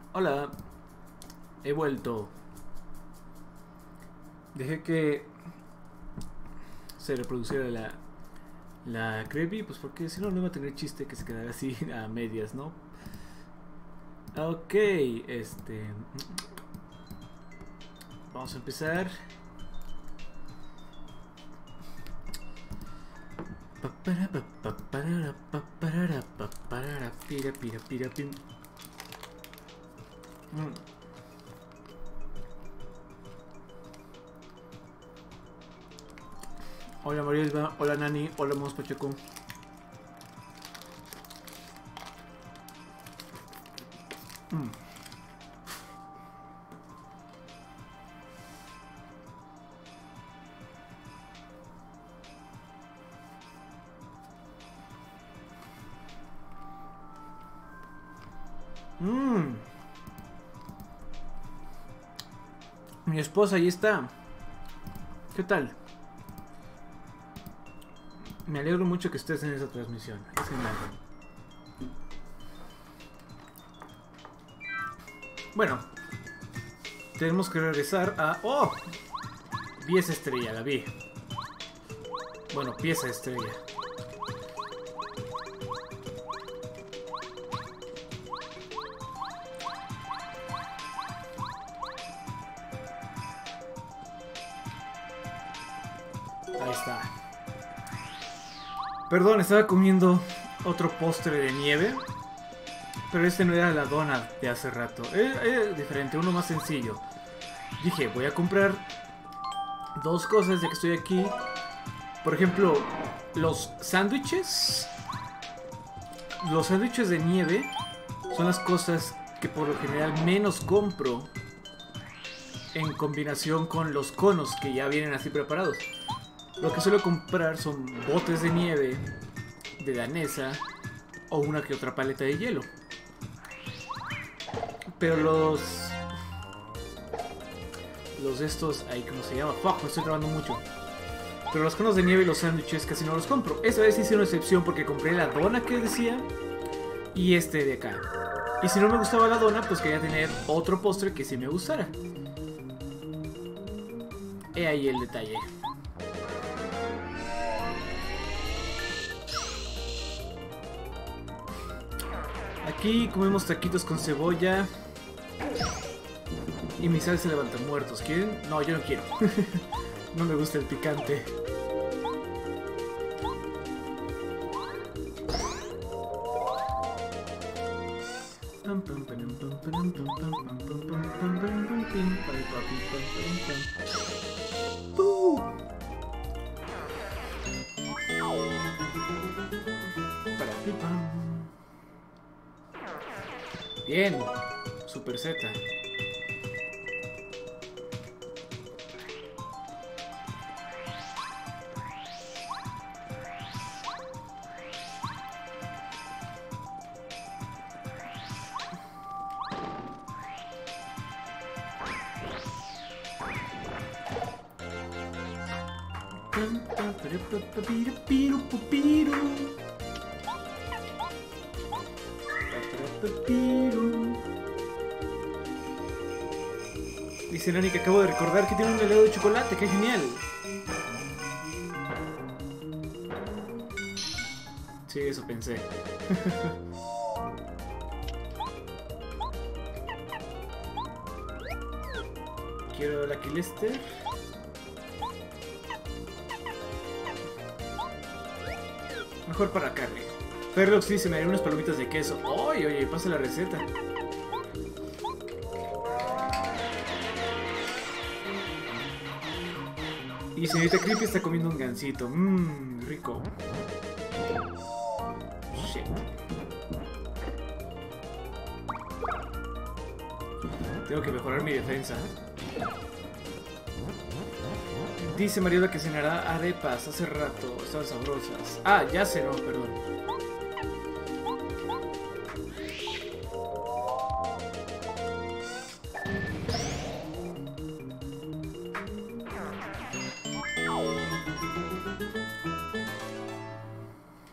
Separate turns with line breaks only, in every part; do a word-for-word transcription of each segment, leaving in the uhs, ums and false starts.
Hola, he vuelto. Dejé que se reproduciera la, la creepy, pues porque si no, no iba a tener chiste que se quedara así a medias, ¿no? Ok, este... Vamos a empezar. Pira, pira, pira, pim. Mm. Hola María Isma, hola Nani, hola Mos Pacheco. Mm. Mm. Mi esposa ahí está. ¿Qué tal? Me alegro mucho que estés en esa transmisión. Es genial. Bueno, tenemos que regresar a... ¡Oh! Vi esa estrella, la vi. Bueno, pieza estrella. Ahí está. Perdón, estaba comiendo otro postre de nieve. Pero este no era la dona de hace rato. Era, era diferente, uno más sencillo. Dije, voy a comprar dos cosas ya que estoy aquí. Por ejemplo, los sándwiches. Los sándwiches de nieve son las cosas que por lo general menos compro en combinación con los conos que ya vienen así preparados. Lo que suelo comprar son botes de nieve de danesa o una que otra paleta de hielo. Pero los... Los estos... Ahí, ¿cómo se llama? Fuck, me estoy trabando mucho. Pero los conos de nieve y los sándwiches casi no los compro. Esta vez hice una excepción porque compré la dona que decía y este de acá. Y si no me gustaba la dona, pues quería tener otro postre que sí me gustara. He ahí el detalle. Aquí comemos taquitos con cebolla. Y mi salsa levanta muertos. ¿Quieren? No, yo no quiero. No me gusta el picante. Bien, Super Z. Dice Nani que acabo de recordar que tiene un helado de chocolate, ¡qué genial! Sí, eso pensé. Quiero la Lester. Mejor para carne. Ferlox dice, me haré unas palomitas de queso. ¡Oye, oye! Pasa la receta. Y señorita Creepy está comiendo un gansito. Mmm, rico. Shit. Tengo que mejorar mi defensa. Dice Mariola que cenará arepas hace rato. Estaban sabrosas. Ah, ya cenó, perdón.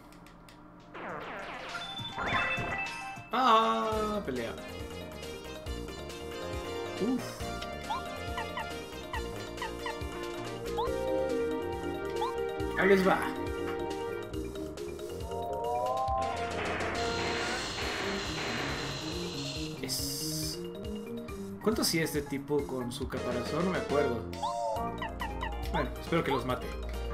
Ah, pelea. Uf. Ahí les va. Yes. ¿Cuánto hacía este tipo con su caparazón? No me acuerdo. Bueno, espero que los mate.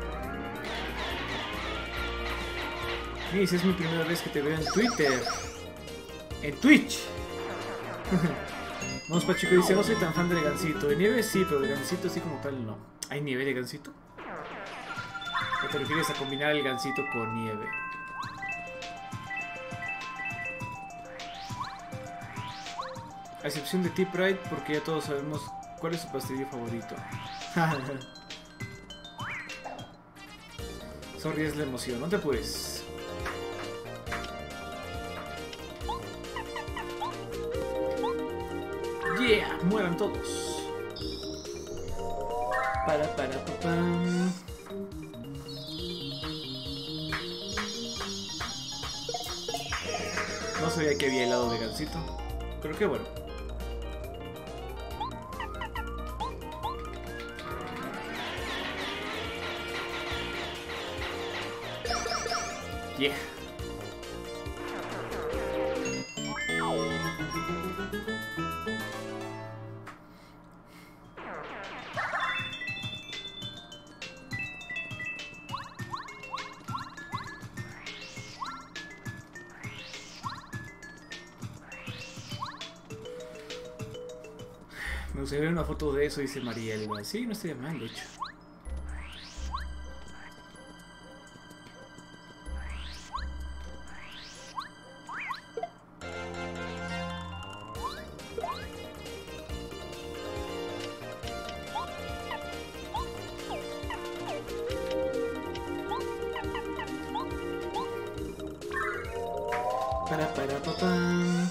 Miss, es mi primera vez que te veo en Twitter. En Twitch. Vamos, Pachico dice, no soy tan fan del gansito. De nieve sí, pero de gansito así como tal no. ¿Hay nieve de gansito? ¿O te refieres a combinar el gansito con nieve? A excepción de T-Pride, porque ya todos sabemos cuál es su pastelillo favorito. Sorry, es la emoción, no te apures. Yeah, mueran todos. Para, para, pa, pam. No sabía que había helado de gansito. Pero qué bueno. Yeah. Me gustaría ver una foto de eso, dice María Elba. Sí, no estoy mal, de hecho. Para, para, pa, pam.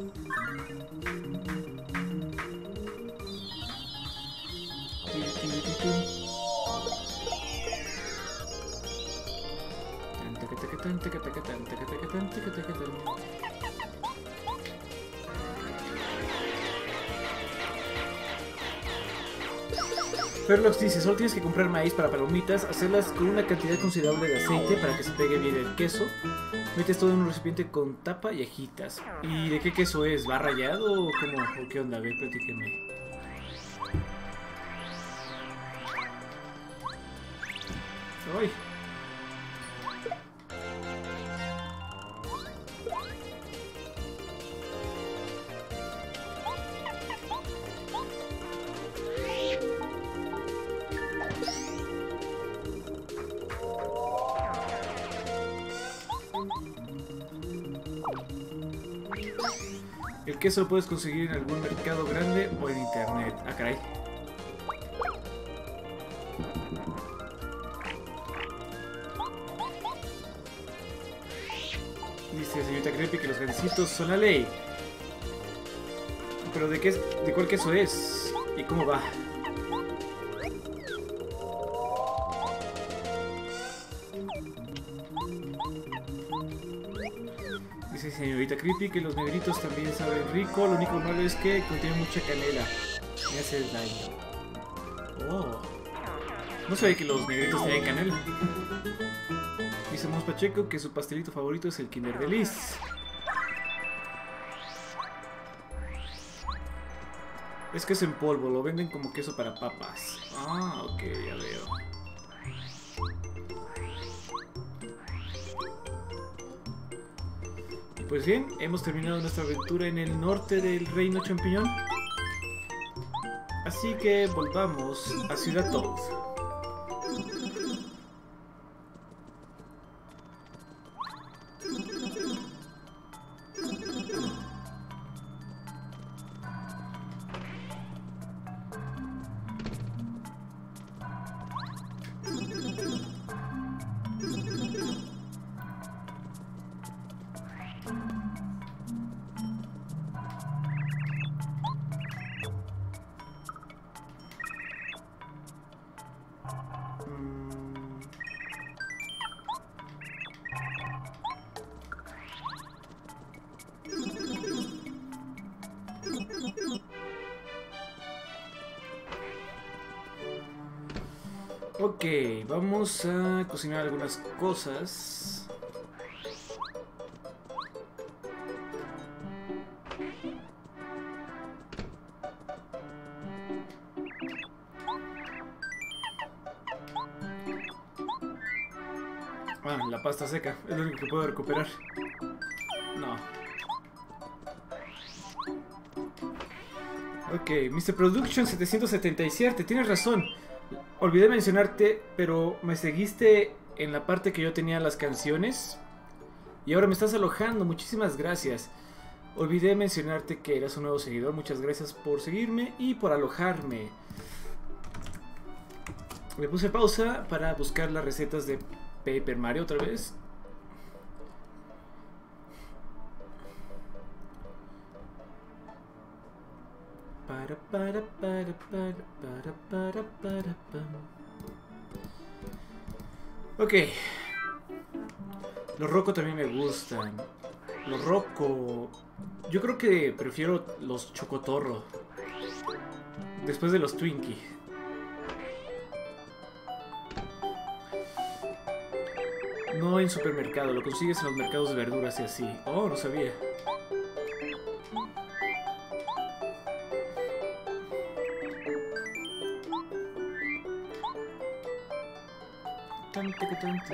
Perlox dice, solo tienes que comprar maíz para palomitas, hacerlas con una cantidad considerable de aceite para que se pegue bien el queso. Metes todo en un recipiente con tapa y agitas. ¿Y de qué queso es? ¿Va rallado o cómo? ¿O qué onda? A ver, platíqueme. ¡Ay! El queso lo puedes conseguir en algún mercado grande o en internet. Ah, caray. Dice señorita Creepy que los gansitos son la ley. Pero ¿de qué, de cuál queso es? ¿Y cómo va? Dice señorita Creepy que los negritos también saben rico. Lo único malo es que contiene mucha canela. Me hace daño. Oh. No sabía que los negritos tenían canela. Dice Mons Pacheco que su pastelito favorito es el Kinder Delice. Es queso en polvo, lo venden como queso para papas. Ah, ok, ya veo. Pues bien, hemos terminado nuestra aventura en el norte del Reino Champiñón. Así que volvamos a Ciudad Toad. Ok, vamos a cocinar algunas cosas. Ah, la pasta seca, es lo único que puedo recuperar. No. Ok, mister Production setecientos setenta y siete, tienes razón. Olvidé mencionarte, pero me seguiste en la parte que yo tenía las canciones. Y ahora me estás alojando, muchísimas gracias. Olvidé mencionarte que eras un nuevo seguidor, muchas gracias por seguirme y por alojarme. Le puse pausa para buscar las recetas de Paper Mario otra vez. Para, para, para, para, para, para, para, para. Ok. Los Rocco también me gustan. Los Rocco... Yo creo que prefiero los Chocotorro después de los Twinkie. No en supermercado, lo consigues en los mercados de verduras y así. Oh, no sabía. Tanto que tanto.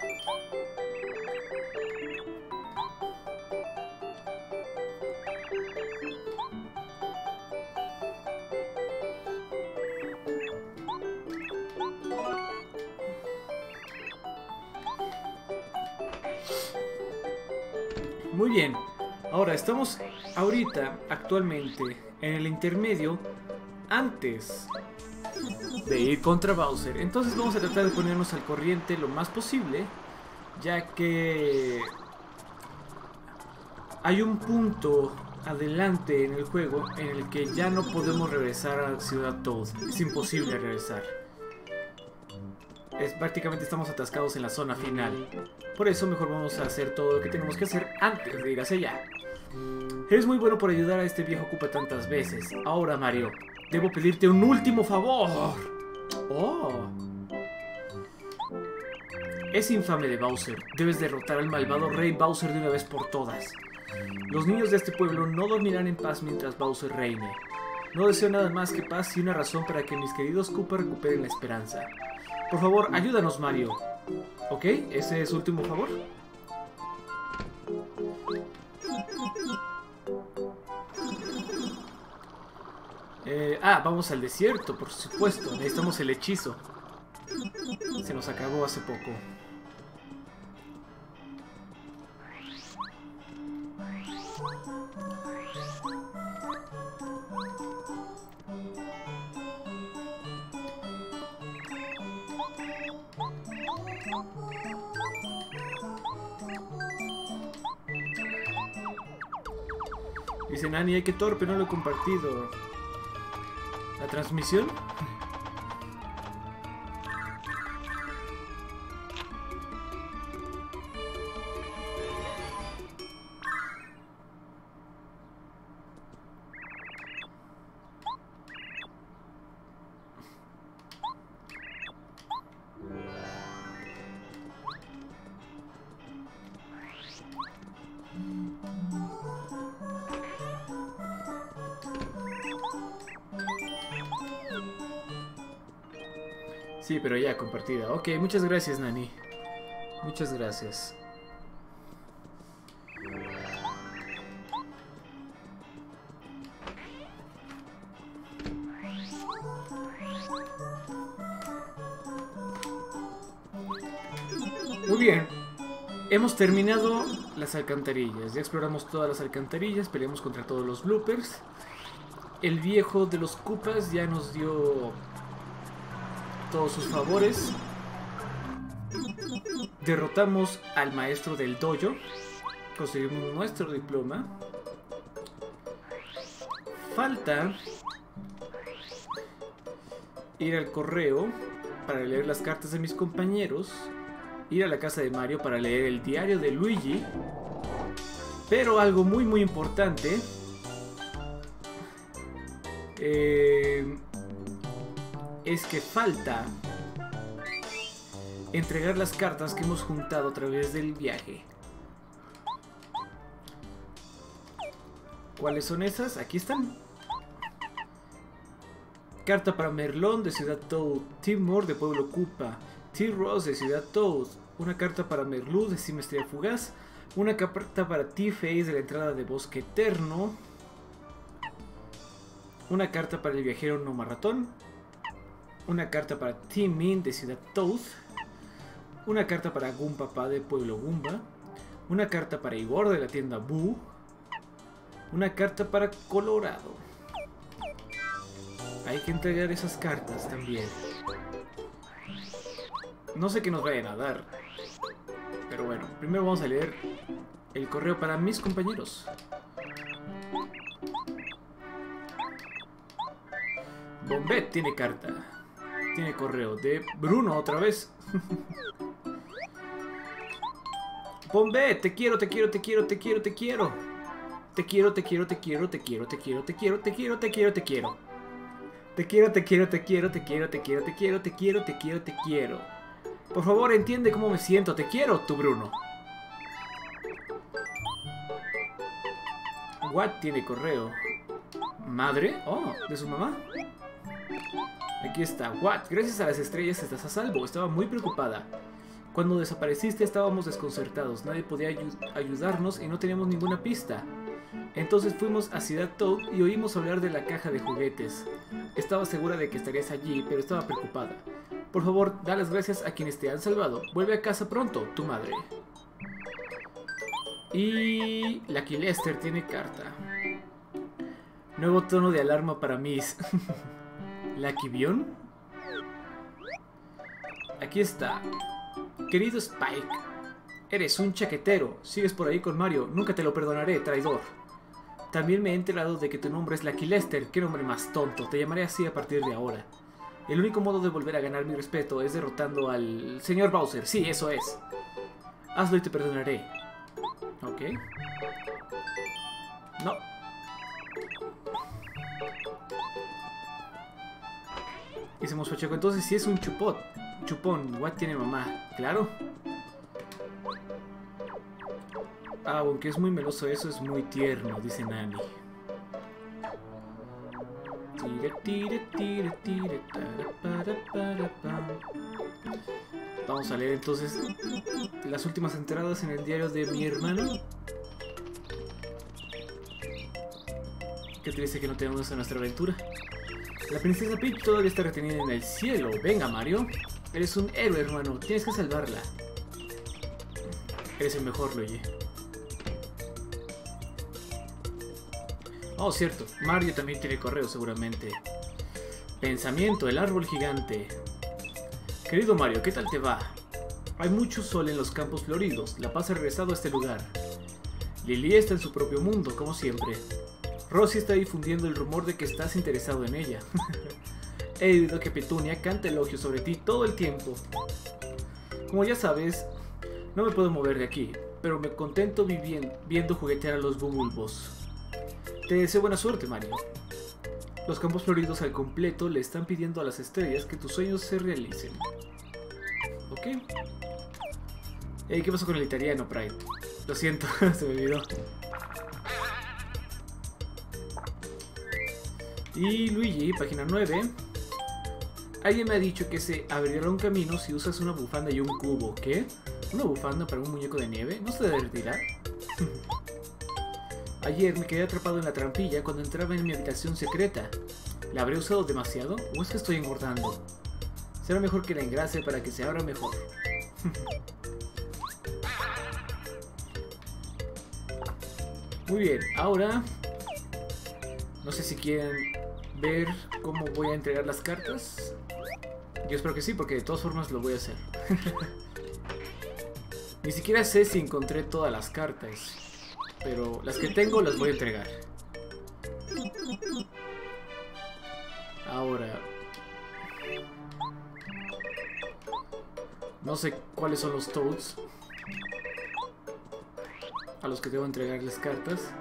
Muy bien, ahora estamos ahorita, actualmente, en el intermedio antes de ir contra Bowser. Entonces vamos a tratar de ponernos al corriente lo más posible, ya que hay un punto adelante en el juego en el que ya no podemos regresar a Ciudad Toad. Es imposible regresar. Es, prácticamente estamos atascados en la zona final. Por eso mejor vamos a hacer todo lo que tenemos que hacer antes de ir hacia allá. Eres muy bueno por ayudar a este viejo Koopa tantas veces. Ahora, Mario, debo pedirte un último favor. Oh. Es infame de Bowser. Debes derrotar al malvado rey Bowser de una vez por todas. Los niños de este pueblo no dormirán en paz mientras Bowser reine. No deseo nada más que paz y una razón para que mis queridos Koopa recuperen la esperanza. Por favor, ayúdanos, Mario. ¿Ok? ¿Ese es su último favor? Eh, ah, vamos al desierto, por supuesto. Necesitamos el hechizo. Se nos acabó hace poco. Dice Nani, ay, qué torpe, no lo he compartido. ¿La transmisión? Sí, pero ya compartida. Ok, muchas gracias, Nani. Muchas gracias. Muy bien. Hemos terminado las alcantarillas. Ya exploramos todas las alcantarillas. Peleamos contra todos los bloopers. El viejo de los Koopas ya nos dio todos sus favores. Derrotamos al maestro del dojo. Conseguimos nuestro diploma. Falta ir al correo para leer las cartas de mis compañeros. Ir a la casa de Mario para leer el diario de Luigi. Pero algo muy muy importante eh, es que falta entregar las cartas que hemos juntado a través del viaje. ¿Cuáles son esas? Aquí están. Carta para Merlón de Ciudad Toad, Timor de Pueblo Koopa, T-Ross de Ciudad Toad, una carta para Merlú de Simetría Fugaz, una carta para T-Face de la entrada de Bosque Eterno, una carta para el viajero Noma Ratón, una carta para T-Min de Ciudad Toad, una carta para Goompapa de Pueblo Goomba, una carta para Igor de la tienda Boo, una carta para Colorado. Hay que entregar esas cartas también. No sé qué nos vayan a dar, pero bueno, primero vamos a leer el correo para mis compañeros. Bombet tiene carta. Tiene correo de Bruno otra vez. Bombet, te quiero, te quiero, te quiero, te quiero, te quiero. Te quiero, te quiero, te quiero, te quiero, te quiero, te quiero, te quiero, te quiero, te quiero. Te quiero, te quiero, te quiero, te quiero, te quiero, te quiero, te quiero, te quiero, te quiero. Por favor, entiende cómo me siento. Te quiero, tu Bruno. What tiene correo. ¿Madre? Oh, ¿de su mamá? Aquí está. What, gracias a las estrellas estás a salvo. Estaba muy preocupada. Cuando desapareciste estábamos desconcertados. Nadie podía ayu ayudarnos y no teníamos ninguna pista. Entonces fuimos a Ciudad Toad y oímos hablar de la caja de juguetes. Estaba segura de que estarías allí, pero estaba preocupada. Por favor, da las gracias a quienes te han salvado. Vuelve a casa pronto, tu madre. Y Lucky Lester tiene carta. Nuevo tono de alarma para Miss. ¿Lucky Bion? Aquí está. Querido Spike, eres un chaquetero. Sigues por ahí con Mario. Nunca te lo perdonaré, traidor. También me he enterado de que tu nombre es Lucky Lester. Qué nombre más tonto. Te llamaré así a partir de ahora. El único modo de volver a ganar mi respeto es derrotando al señor Bowser. Sí, eso es. Hazlo y te perdonaré. Ok. No. Hicimos Pacheco. Entonces si es un chupot. Chupón. What tiene mamá. Claro. Ah, aunque es muy meloso eso, es muy tierno, dice Nani. Tire, tire, tire, tire, para, para, para. Vamos a leer entonces las últimas entradas en el diario de mi hermano. Qué triste que no tenemos a nuestra aventura. La princesa Peach todavía está retenida en el cielo. Venga, Mario. Eres un héroe, hermano. Tienes que salvarla. Eres el mejor, Luigi. Oh, cierto. Mario también tiene correo, seguramente. Pensamiento, el árbol gigante. Querido Mario, ¿qué tal te va? Hay mucho sol en los campos floridos. La paz ha regresado a este lugar. Lily está en su propio mundo, como siempre. Rosy está difundiendo el rumor de que estás interesado en ella. He oído que Petunia canta elogios sobre ti todo el tiempo. Como ya sabes, no me puedo mover de aquí, pero me contento viviendo, viendo juguetear a los Bumblebos. Te deseo buena suerte, Mario. Los campos floridos al completo le están pidiendo a las estrellas que tus sueños se realicen. ¿Ok? Hey, ¿qué pasó con el italiano, Pride? Lo siento, se me olvidó. Y Luigi, página nueve. Alguien me ha dicho que se abrirá un camino si usas una bufanda y un cubo. ¿Qué? ¿Una bufanda para un muñeco de nieve? ¿No se derretirá? Ayer me quedé atrapado en la trampilla cuando entraba en mi habitación secreta. ¿La habré usado demasiado? ¿O es que estoy engordando? Será mejor que la engrase para que se abra mejor. Muy bien, ahora... No sé si quieren ver cómo voy a entregar las cartas. Yo espero que sí, porque de todas formas lo voy a hacer. Ni siquiera sé si encontré todas las cartas, pero las que tengo las voy a entregar. Ahora... No sé cuáles son los Toads a los que debo entregar las cartas.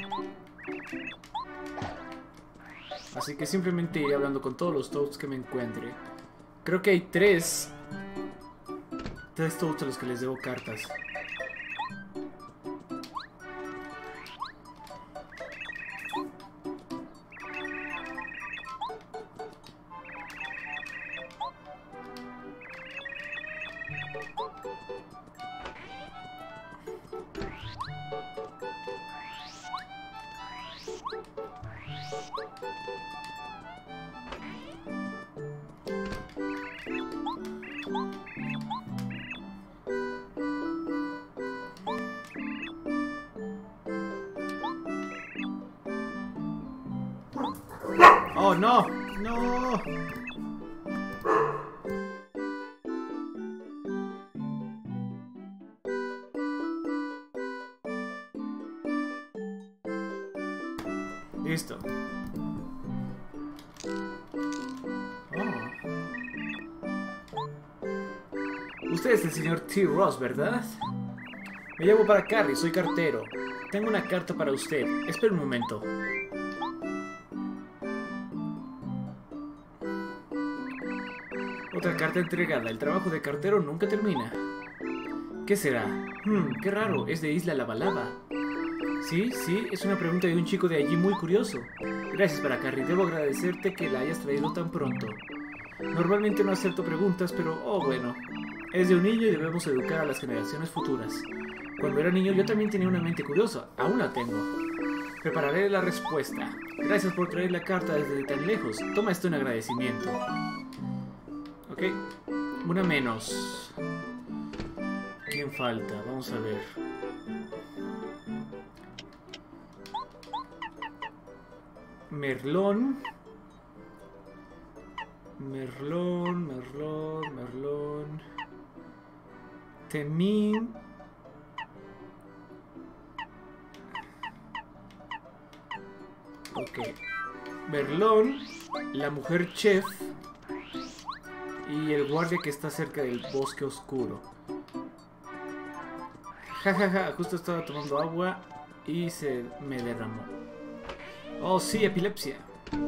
Así que simplemente iré hablando con todos los Toads que me encuentre. Creo que hay tres Tres toads a los que les debo cartas. Oh, no, no. Listo. Oh. Usted es el señor T. Ross, ¿verdad? Me llamo para Carrie, soy cartero. Tengo una carta para usted. Espera un momento. Otra carta entregada. El trabajo de cartero nunca termina. ¿Qué será? Hmm, qué raro. Es de Isla Lavalava. Sí, sí, es una pregunta de un chico de allí muy curioso. Gracias para Carrie. Debo agradecerte que la hayas traído tan pronto. Normalmente no acepto preguntas, pero oh bueno. Es de un niño y debemos educar a las generaciones futuras. Cuando era niño yo también tenía una mente curiosa. Aún la tengo. Prepararé la respuesta. Gracias por traer la carta desde tan lejos. Toma esto en agradecimiento. Ok. Una menos. ¿Quién falta? Vamos a ver. Merlón. Merlón, Merlón, Merlón. Temín. Ok. Merlón, la mujer chef y el guardia que está cerca del bosque oscuro. Jajaja, ja, ja, justo estaba tomando agua y se me derramó. Oh, sí, epilepsia.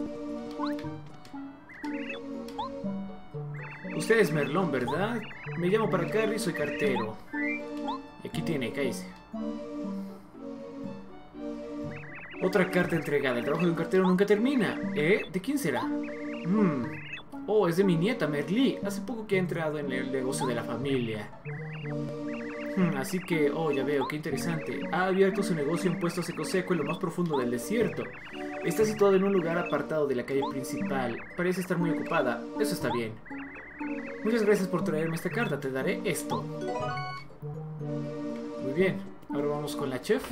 Usted es Merlón, ¿verdad? Me llamo para Carrie, soy cartero. Y aquí tiene, cállese. Otra carta entregada. El trabajo de un cartero nunca termina. ¿Eh? ¿De quién será? Hmm. Oh, es de mi nieta, Merlí. Hace poco que ha entrado en el negocio de la familia. Hmm, así que, oh, ya veo, qué interesante. Ha abierto su negocio en Puesto Seco Seco en lo más profundo del desierto. Está situado en un lugar apartado de la calle principal. Parece estar muy ocupada. Eso está bien. Muchas gracias por traerme esta carta. Te daré esto. Muy bien. Ahora vamos con la chef.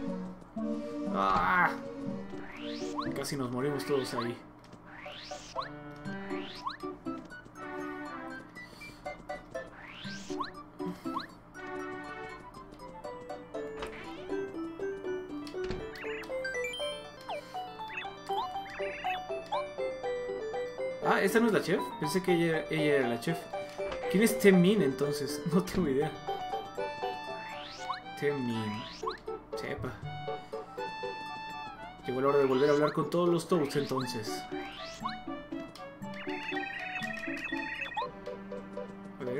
¡Ah! Casi nos morimos todos ahí. Ah, ¿esta no es la chef? Pensé que ella, ella era la chef. ¿Quién es Temín entonces? No tengo idea. Temín. Sepa. Llegó la hora de volver a hablar con todos los Toads entonces. A ver.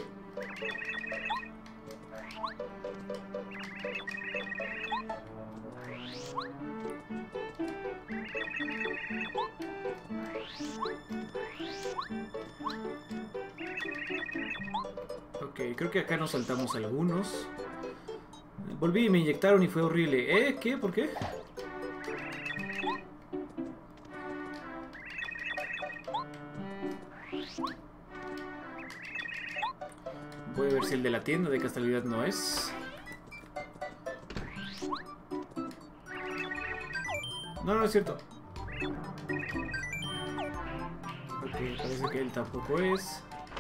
Ok, creo que acá nos saltamos algunos. Volví y me inyectaron y fue horrible. ¿Eh? ¿Qué? ¿Por qué? Voy a ver si el de la tienda de casualidad no es. No, no es cierto. Ok, parece que él tampoco es.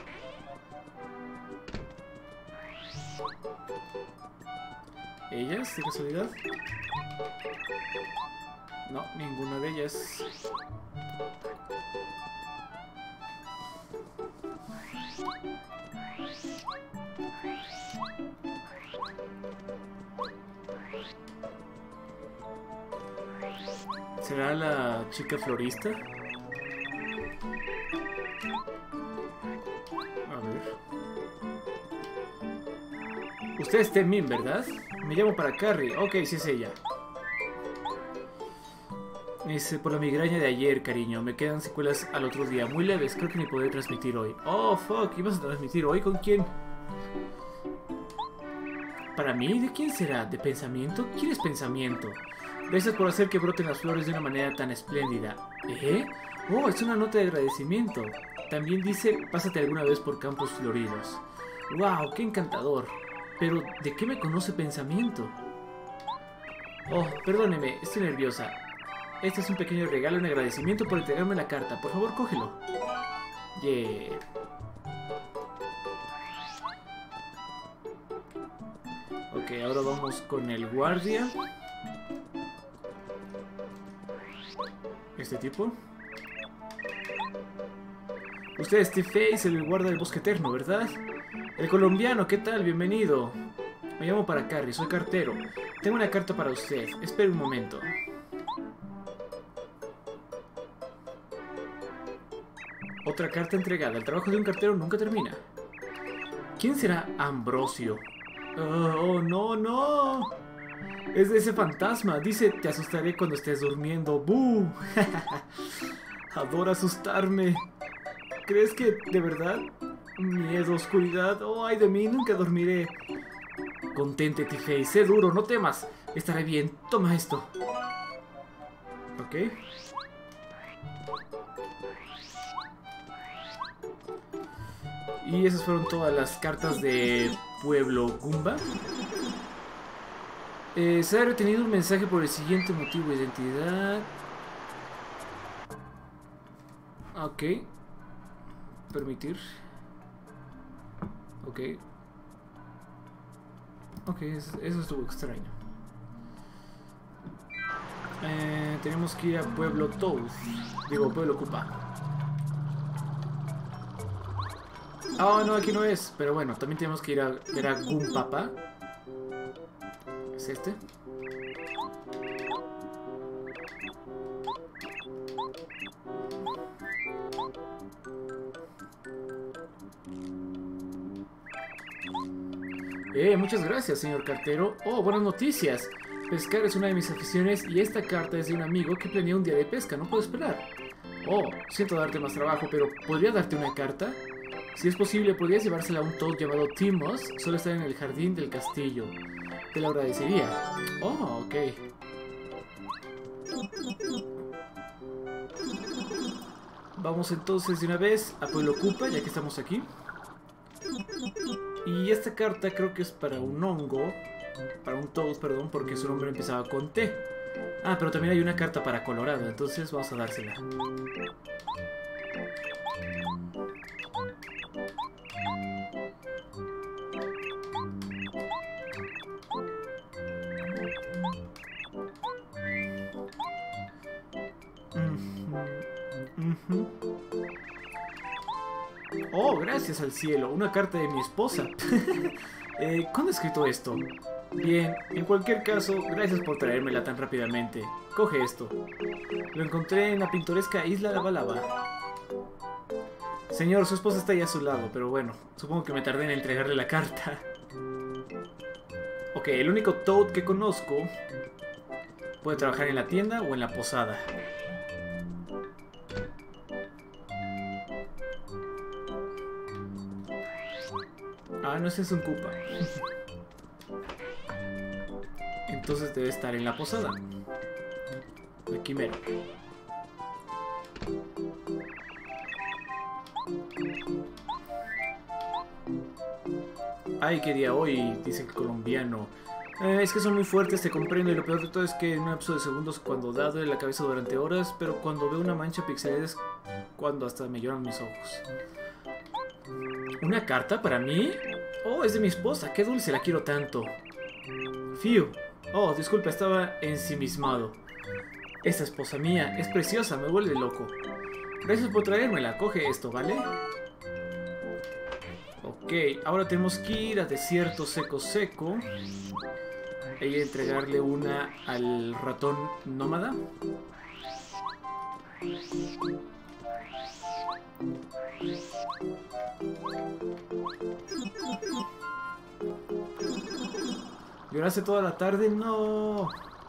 ¿Ellas, de casualidad? No, ninguna de ellas. ¿Será la chica florista? A ver. Usted es Temin, ¿verdad? Me llamo para Carrie. Ok, sí es ella. Es por la migraña de ayer, cariño. Me quedan secuelas al otro día. Muy leves, creo que ni podré transmitir hoy. Oh, fuck, ¿ibas a transmitir hoy? ¿Con quién? ¿Para mí? ¿De quién será? ¿De pensamiento? ¿Quién es pensamiento? Gracias por hacer que broten las flores de una manera tan espléndida. ¿Eh? Oh, es una nota de agradecimiento. También dice, pásate alguna vez por campos floridos. ¡Wow! ¡Qué encantador! Pero, ¿de qué me conoce pensamiento? Oh, perdóneme, estoy nerviosa. Este es un pequeño regalo en agradecimiento por entregarme la carta. Por favor, cógelo. Yeah. Ok, ahora vamos con el guardia. Este tipo. Usted es T-Face, el guarda del bosque eterno, ¿verdad? El colombiano, ¿qué tal? Bienvenido. Me llamo para Carrie, soy cartero. Tengo una carta para usted. Espere un momento. Otra carta entregada. El trabajo de un cartero nunca termina. ¿Quién será Ambrosio? Oh, oh, no, no. Es de ese fantasma. Dice, te asustaré cuando estés durmiendo. ¡Bú! Adora asustarme. ¿Crees que de verdad? Miedo, oscuridad. Oh, ay de mí, nunca dormiré. Contente, T-Face. Sé duro, no temas. Estaré bien. Toma esto. Ok. Y esas fueron todas las cartas de Pueblo Goomba. Eh, se ha retenido un mensaje por el siguiente motivo: identidad. Ok. Permitir. Ok. Ok, eso, eso estuvo extraño. Eh, tenemos que ir a Pueblo Toad. Digo, Pueblo Koopa. Ah, oh, no, aquí no es. Pero bueno, también tenemos que ir a ver a Goompapa. ¿Es este? Eh, muchas gracias, señor cartero. Oh, buenas noticias. Pescar es una de mis aficiones y esta carta es de un amigo que planea un día de pesca. No puedo esperar. Oh, siento darte más trabajo, pero ¿podría darte una carta? Si es posible, podrías llevársela a un Toad llamado Timos. Solo está en el jardín del castillo. Te lo agradecería. Oh, ok. Vamos entonces de una vez a Pueblo Koopa, ya que estamos aquí. Y esta carta creo que es para un hongo. Para un Toad, perdón, porque su nombre empezaba con T. Ah, pero también hay una carta para Colorado, entonces vamos a dársela. Uh-huh. Oh, gracias al cielo, una carta de mi esposa. eh, ¿Cuándo he escrito esto? Bien, en cualquier caso, gracias por traérmela tan rápidamente. Coge esto. Lo encontré en la pintoresca isla Lava Lava. Señor, su esposa está ahí a su lado, pero bueno, supongo que me tardé en entregarle la carta. Ok, el único Toad que conozco puede trabajar en la tienda o en la posada. Ah, no, ese es un Koopa. Entonces debe estar en la posada. Aquí mero. Ay, qué día hoy, dice el colombiano. Eh, es que son muy fuertes, te comprendo. Y lo peor de todo es que en un lapso de segundos, cuando da duele la cabeza durante horas, pero cuando veo una mancha pixelada es cuando hasta me lloran mis ojos. ¿Una carta para mí? Oh, es de mi esposa, qué dulce, la quiero tanto. Fiu. Oh, disculpa, estaba ensimismado. Esta esposa mía es preciosa, me vuelve loco. Gracias por traérmela, coge esto, ¿vale? Ok, ahora tenemos que ir a Desierto Seco Seco. Y entregarle una al ratón nómada. ¿Lloraste toda la tarde? No.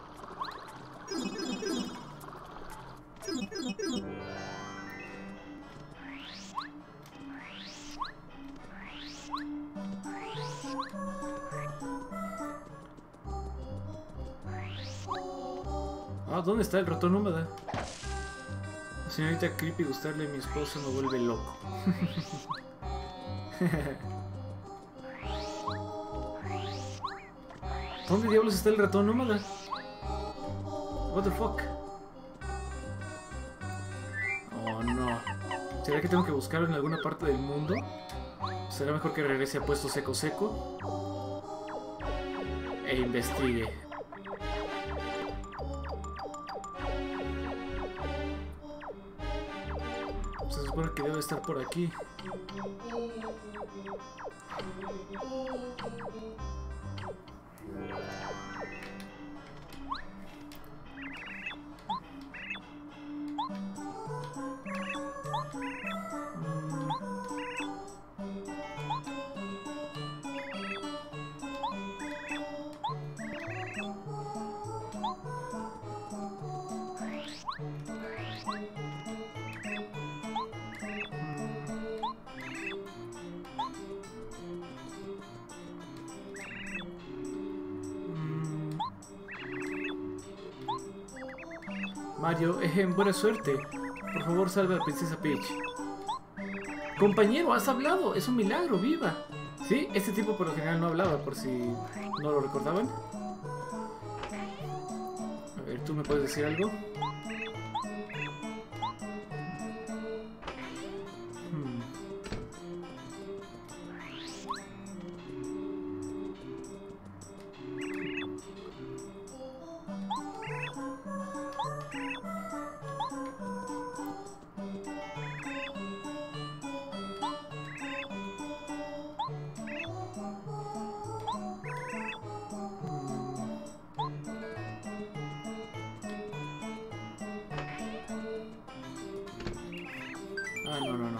Ah, ¿dónde está el ratón húmeda? La señorita Creepy gustarle a mi esposo me vuelve loco. ¿Dónde diablos está el ratón nómada? What the fuck? Oh no. ¿Será que tengo que buscarlo en alguna parte del mundo? ¿Será mejor que regrese a Puesto Seco Seco? E investigue. Se supone que debe estar por aquí. Mario, eh, buena suerte. Por favor, salve a la princesa Peach. Compañero, has hablado. Es un milagro, viva. Sí, este tipo por lo general no hablaba, por si no lo recordaban. A ver, ¿tú me puedes decir algo? Hmm. Ah, no, no, no.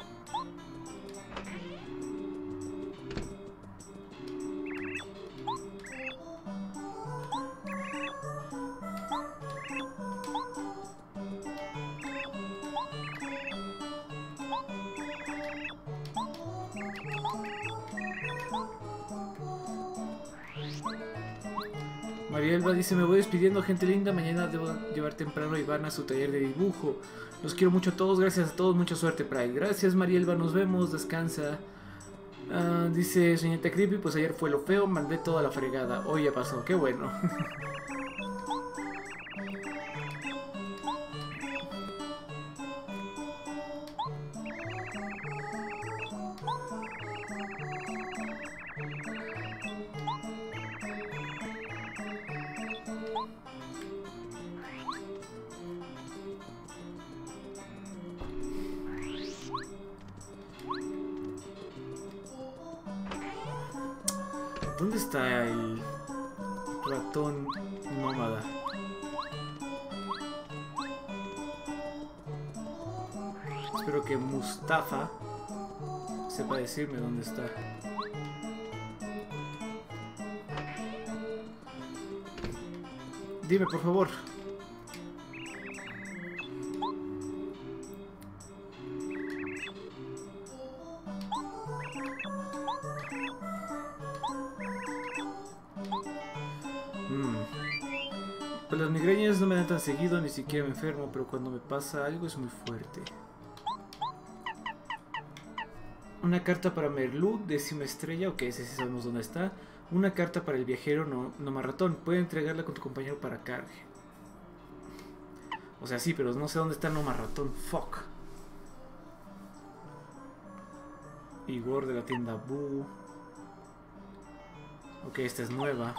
Marielba dice, me voy despidiendo, gente linda. Mañana debo llevar temprano a Iván a su taller de dibujo. Los quiero mucho a todos, gracias a todos, mucha suerte, Pride. Gracias, Marielba, nos vemos, descansa. Uh, dice señorita Creepy, pues ayer fue lo feo, mandé toda la fregada. Hoy ya pasó, qué bueno. ¿Dónde está el ratón nómada? Espero que Mustafa sepa decirme dónde está. Dime, por favor. Pues las migrañas no me dan tan seguido, ni siquiera me enfermo, pero cuando me pasa algo es muy fuerte. Una carta para Merlú, décima estrella, ok, ese sí sabemos dónde está. Una carta para el viajero no, no marratón, puede entregarla con tu compañero para cargue. O sea, sí, pero no sé dónde está no marratón, fuck. Igor de la tienda Boo. Ok, esta es nueva.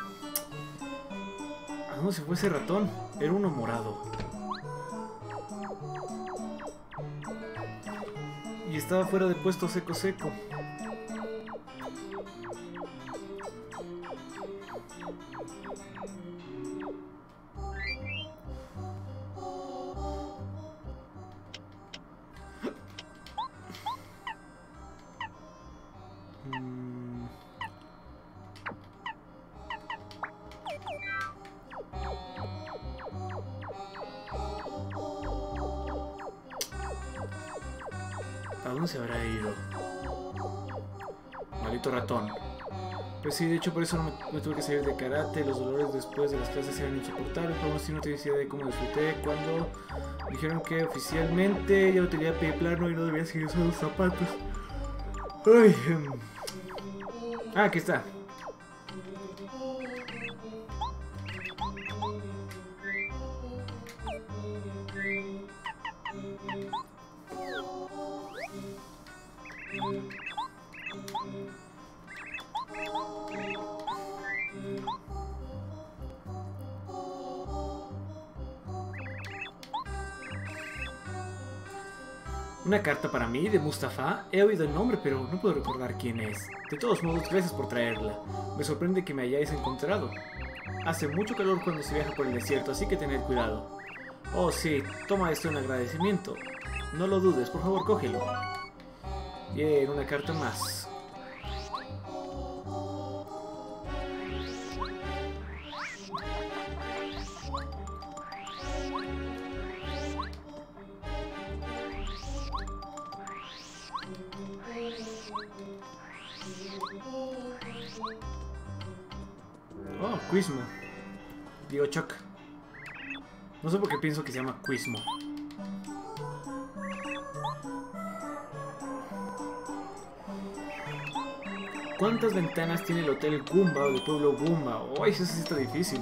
¿A dónde se fue ese ratón? Era uno morado. Y estaba fuera de Puesto Seco Seco. ¿A dónde se habrá ido? Maldito ratón. Pues sí, de hecho por eso no me, me tuve que salir de karate. Los dolores después de las clases eran insoportables. Pero aún así no tenía idea de cómo disfruté cuando dijeron que oficialmente ya no tenía pie plano y no debía seguir usando zapatos. Ay, um... Ah, aquí está. Una carta para mí, de Mustafa. He oído el nombre, pero no puedo recordar quién es. De todos modos, gracias por traerla. Me sorprende que me hayáis encontrado. Hace mucho calor cuando se viaja por el desierto, así que tened cuidado. Oh, sí, toma esto en agradecimiento. No lo dudes, por favor, cógelo. Bien, una carta más. Oh, Quizmo. Digo Chuck. No sé por qué pienso que se llama Quizmo. ¿Cuántas ventanas tiene el Hotel Goomba o del pueblo Goomba? Oh, eso sí está difícil.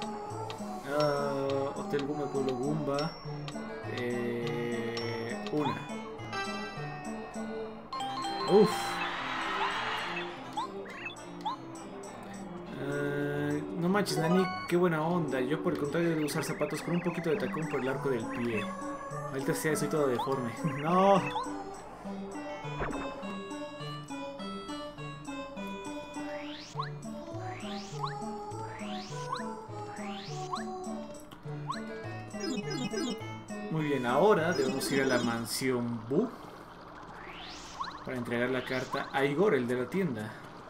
Uh, Hotel Goomba, pueblo Goomba. Eh, una. Uff. No manches, Nani, qué buena onda. Yo, por el contrario, de usar zapatos con un poquito de tacón por el arco del pie. Ahorita sea, soy todo deforme. ¡No! Muy bien, ahora debemos ir a la mansión Boo para entregar la carta a Igor, el de la tienda.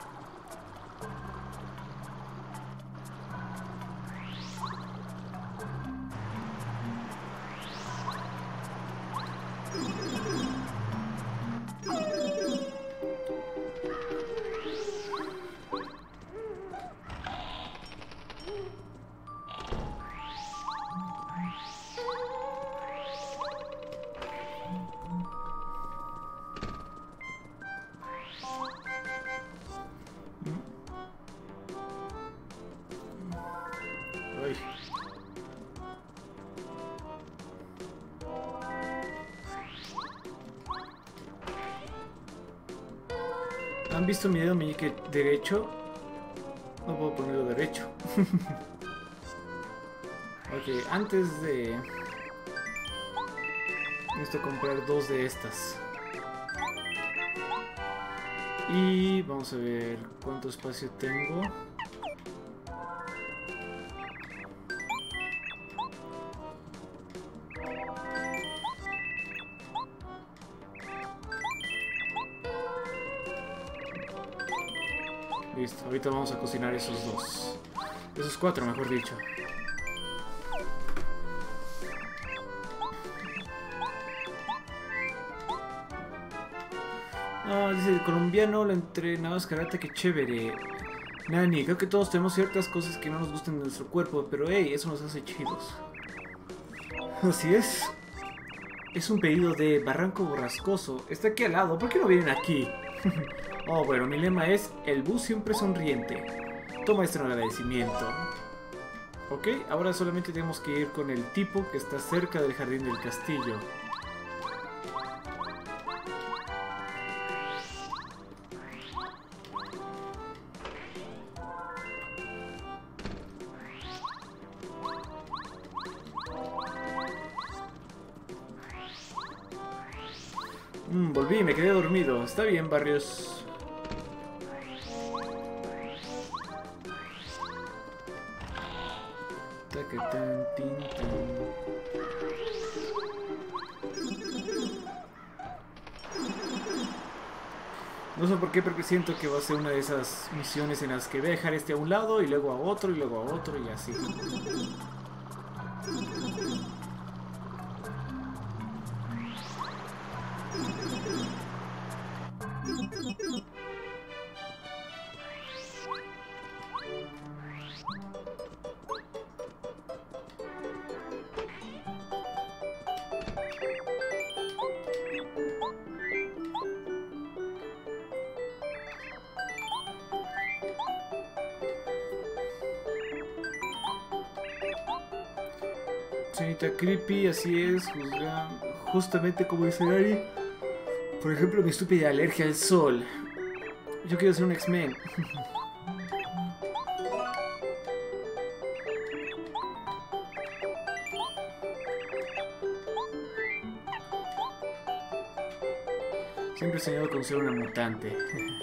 ¿Han visto mi dedo meñique derecho? No puedo ponerlo derecho. Ok, antes de... necesito comprar dos de estas. Y vamos a ver cuánto espacio tengo. Listo, ahorita vamos a cocinar esos dos. Esos cuatro, mejor dicho. Ah, dice el colombiano, lo entrenabas karate, que chévere. Nani, creo que todos tenemos ciertas cosas que no nos gustan de nuestro cuerpo, pero hey, eso nos hace chidos. Así es. Es un pedido de Barranco Borrascoso. Está aquí al lado, ¿por qué no vienen aquí? Oh, bueno, mi lema es el bus siempre sonriente. Toma esto en agradecimiento. Ok, ahora solamente tenemos que ir con el tipo que está cerca del jardín del castillo. Mm, volví, me quedé dormido. Está bien, Barrios. No sé por qué, pero siento que va a ser una de esas misiones en las que voy a dejar este a un lado y luego a otro y luego a otro y así. Señorita Creepy, así es, juzga, justamente como dice Ari. Por ejemplo, mi estúpida alergia al sol. Yo quiero ser un X-Men. Siempre he soñado con ser una mutante.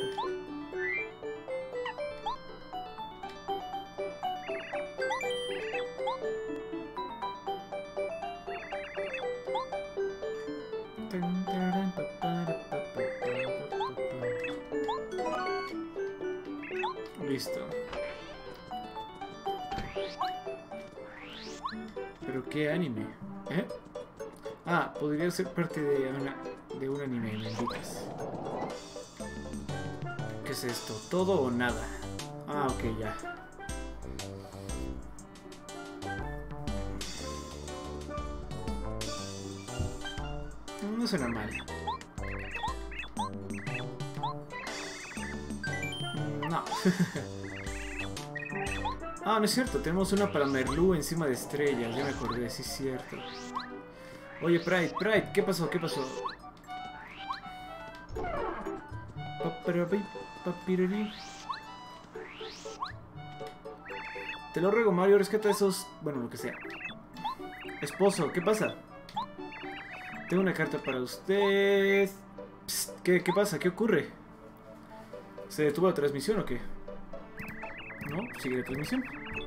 Listo. ¿Pero qué anime? ¿Eh? Ah, podría ser parte de, una, de un anime, me indicas. ¿Qué es esto? ¿Todo o nada? Ah, ok, ya. No suena mal. No. Ah, no es cierto, tenemos una para Merlú encima de estrellas, ya me acordé, sí es cierto. Oye, Pride, Pride, ¿qué pasó? ¿Qué pasó? Te lo ruego, Mario, rescata esos... Bueno, lo que sea. Esposo, ¿qué pasa? Tengo una carta para usted. Psst, ¿qué, ¿Qué pasa? ¿Qué ocurre? ¿Se detuvo la transmisión o qué? No, sigue la transmisión.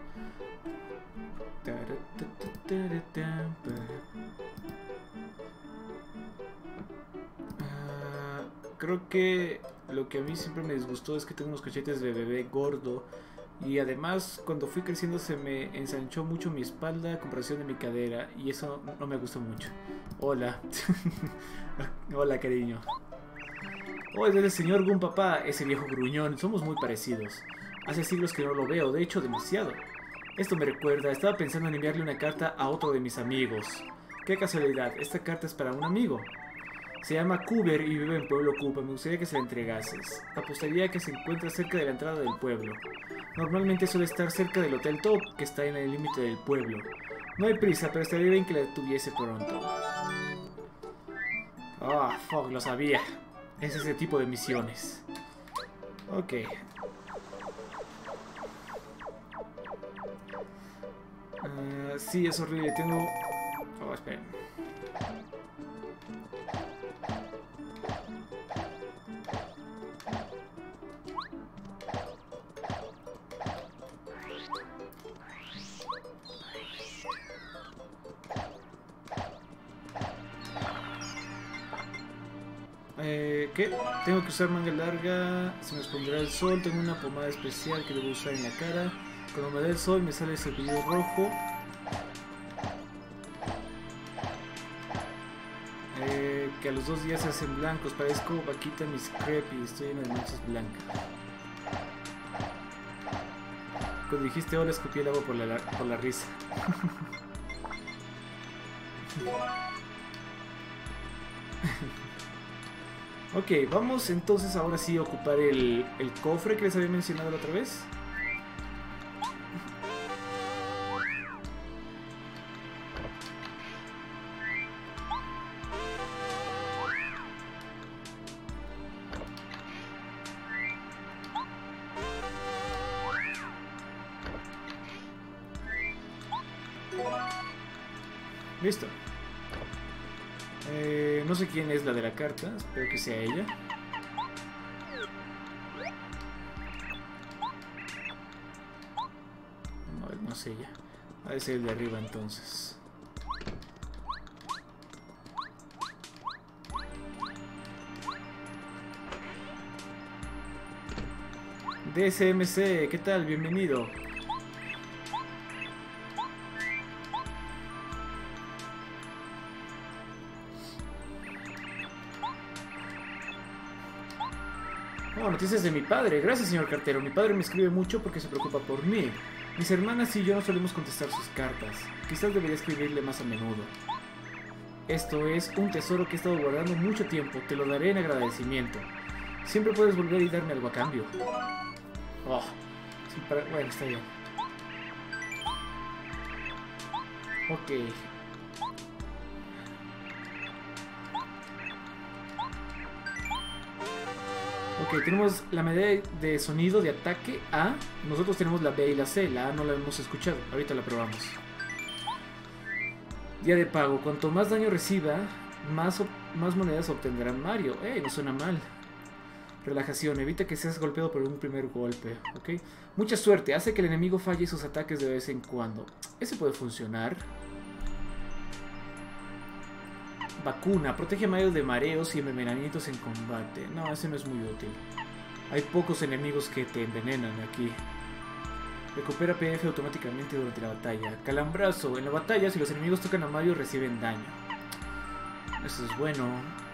Uh, creo que lo que a mí siempre me disgustó es que tengo unos cachetes de bebé gordo. Y además, cuando fui creciendo se me ensanchó mucho mi espalda a comparación de mi cadera. Y eso no me gustó mucho. Hola. Hola, cariño. Oh, es el señor Gun Papá, ese viejo gruñón. Somos muy parecidos. Hace siglos que no lo veo, de hecho demasiado. Esto me recuerda, estaba pensando en enviarle una carta a otro de mis amigos. Qué casualidad, esta carta es para un amigo. Se llama Cooper y vive en Pueblo Koopa. Me gustaría que se la entregases. Apostaría que se encuentra cerca de la entrada del pueblo. Normalmente suele estar cerca del Hotel Top, que está en el límite del pueblo. No hay prisa, pero estaría bien que la tuviese pronto. Ah, oh, fuck, lo sabía. Es ese tipo de misiones. Ok. Uh, sí, es horrible. Tengo... Oh, esperen. Eh, ¿Qué? Tengo que usar manga larga. Se me expondrá el sol. Tengo una pomada especial que debo usar en la cara. Cuando me da el sol me sale ese brillo rojo. Eh, que a los dos días se hacen blancos. Parezco vaquita mis crepes y estoy llena de manchas blancas. Cuando dijiste hola escupí el agua por la, por la risa. Ok, vamos entonces ahora sí a ocupar el, el cofre que les había mencionado la otra vez. Listo. Eh, no sé quién es la de la carta, espero que sea ella. No, no es ella. Ha de ser el de arriba entonces. D S M C, ¿qué tal? Bienvenido. Oh, noticias de mi padre. Gracias, señor cartero. Mi padre me escribe mucho porque se preocupa por mí. Mis hermanas y yo no solemos contestar sus cartas. Quizás debería escribirle más a menudo. Esto es un tesoro que he estado guardando mucho tiempo. Te lo daré en agradecimiento. Siempre puedes volver y darme algo a cambio. Oh, sí, para... bueno, está bien. Ok. Ok, tenemos la medalla de sonido de ataque A. Nosotros tenemos la B y la C. La A no la hemos escuchado. Ahorita la probamos. Día de pago. Cuanto más daño reciba, más, más monedas obtendrá Mario. ¡Ey! No suena mal. Relajación. Evita que seas golpeado por un primer golpe. ¿Ok? Mucha suerte. Hace que el enemigo falle sus ataques de vez en cuando. Ese puede funcionar. Vacuna. Protege a Mario de mareos y envenenamientos en combate. No, ese no es muy útil. Hay pocos enemigos que te envenenan aquí. Recupera P F automáticamente durante la batalla. Calambrazo. En la batalla, si los enemigos tocan a Mario, reciben daño. Eso es bueno.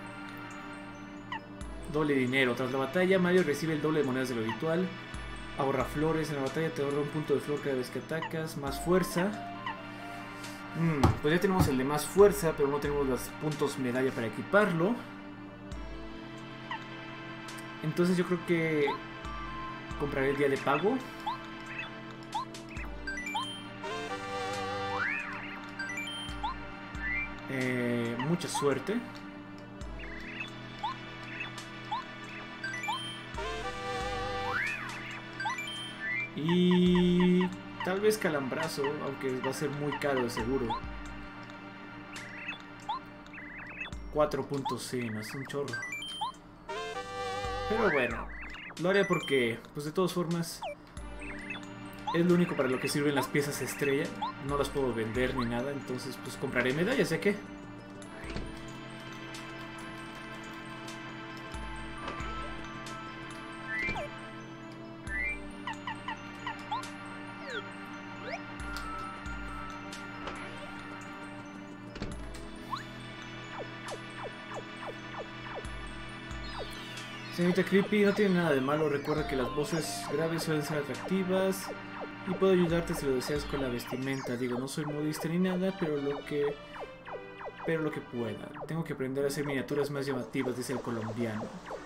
Doble dinero. Tras la batalla, Mario recibe el doble de monedas de lo habitual. Ahorra flores. En la batalla te ahorra un punto de flor cada vez que atacas. Más fuerza. Mm, pues ya tenemos el de más fuerza, pero no tenemos los puntos medalla para equiparlo. Entonces yo creo que compraré el día de pago. Eh, mucha suerte. Y tal vez calambrazo, aunque va a ser muy caro de seguro. cuatro puntos, sí, no es un chorro. Pero bueno, lo haré porque, pues de todas formas, es lo único para lo que sirven las piezas estrella. No las puedo vender ni nada, entonces pues compraré medallas, ¿ya qué? Señorita Creepy, no tiene nada de malo. Recuerda que las voces graves suelen ser atractivas y puedo ayudarte si lo deseas con la vestimenta. Digo, no soy modista ni nada, pero lo que pero lo que pueda. Tengo que aprender a hacer miniaturas más llamativas, dice el colombiano.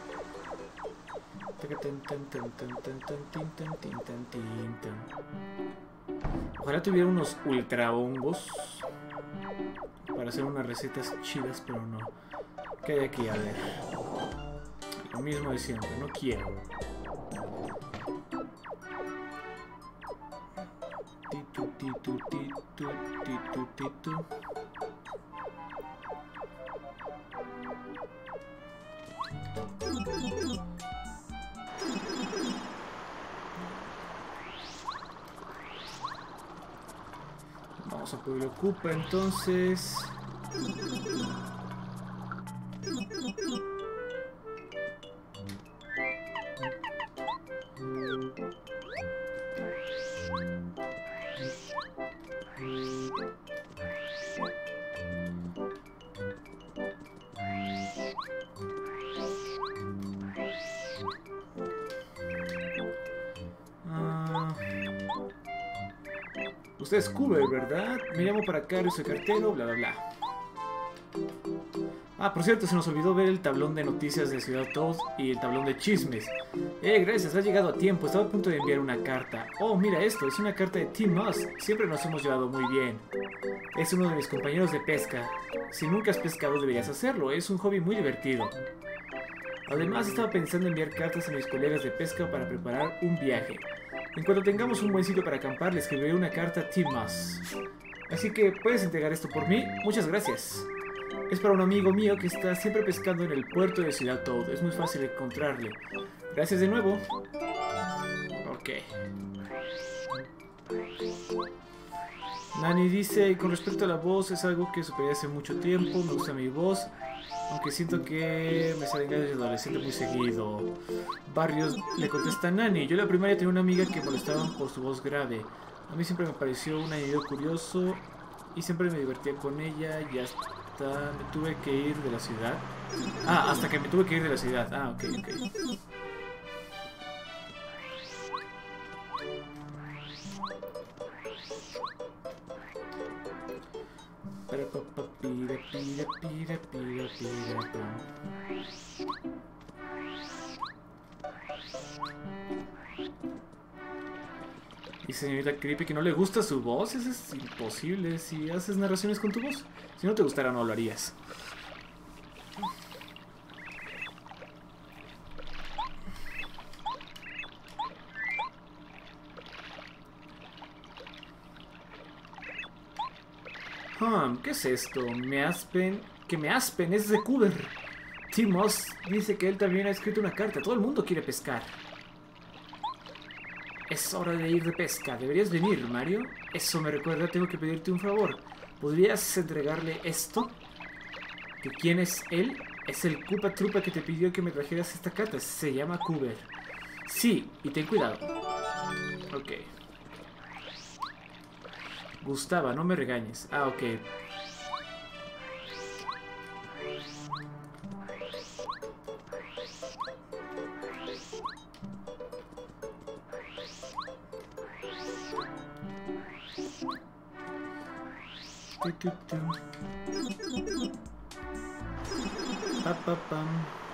Ojalá tuviera unos ultra hongos para hacer unas recetas chidas, pero no. ¿Qué hay aquí? A ver. Lo mismo de siempre, no quiero. Titu, titu, titu, titu, titu. Vamos a poder ocupa entonces. Usted es Cuber, ¿verdad? Me llamo para acá, soy cartero, bla bla bla. Ah, por cierto, se nos olvidó ver el tablón de noticias de Ciudad Toad y el tablón de chismes. Eh, gracias, has llegado a tiempo. Estaba a punto de enviar una carta. Oh, mira esto, es una carta de Tim Moss. Siempre nos hemos llevado muy bien. Es uno de mis compañeros de pesca. Si nunca has pescado, deberías hacerlo. Es un hobby muy divertido. Además, estaba pensando en enviar cartas a mis colegas de pesca para preparar un viaje. En cuanto tengamos un buen sitio para acampar, le escribiré una carta a Tim Moss. Así que, ¿puedes entregar esto por mí? Muchas gracias. Es para un amigo mío que está siempre pescando en el puerto de Ciudad Toad. Es muy fácil encontrarle. Gracias de nuevo. Ok. Nani dice, con respecto a la voz, es algo que superé hace mucho tiempo. Me gusta mi voz, aunque siento que me salen ganas de adolescente muy seguido. Barrios le contesta a Nani. Yo en la primaria tenía una amiga que molestaban por su voz grave. A mí siempre me pareció un añadido curioso y siempre me divertía con ella y hasta me tuve que ir de la ciudad. Ah, hasta que me tuve que ir de la ciudad. Ah, ok, ok. Para papá, pira, pira, pira, pira, pira, Y señorita Creepy, que no le gusta su voz. Eso es imposible si haces narraciones con tu voz. Si no te gustara, no lo harías. Hmm, ¿qué es esto? Me aspen... Que me aspen, es de Cooper. Tim Moss dice que él también ha escrito una carta. Todo el mundo quiere pescar. Es hora de ir de pesca. ¿Deberías venir, Mario? Eso me recuerda, tengo que pedirte un favor. ¿Podrías entregarle esto? ¿Que quién es él? Es el Koopa Troopa que te pidió que me trajeras esta carta. Se llama Cooper. Sí, y ten cuidado. Ok. Gustava, no me regañes. Ah, ok. Pa, pa, pam.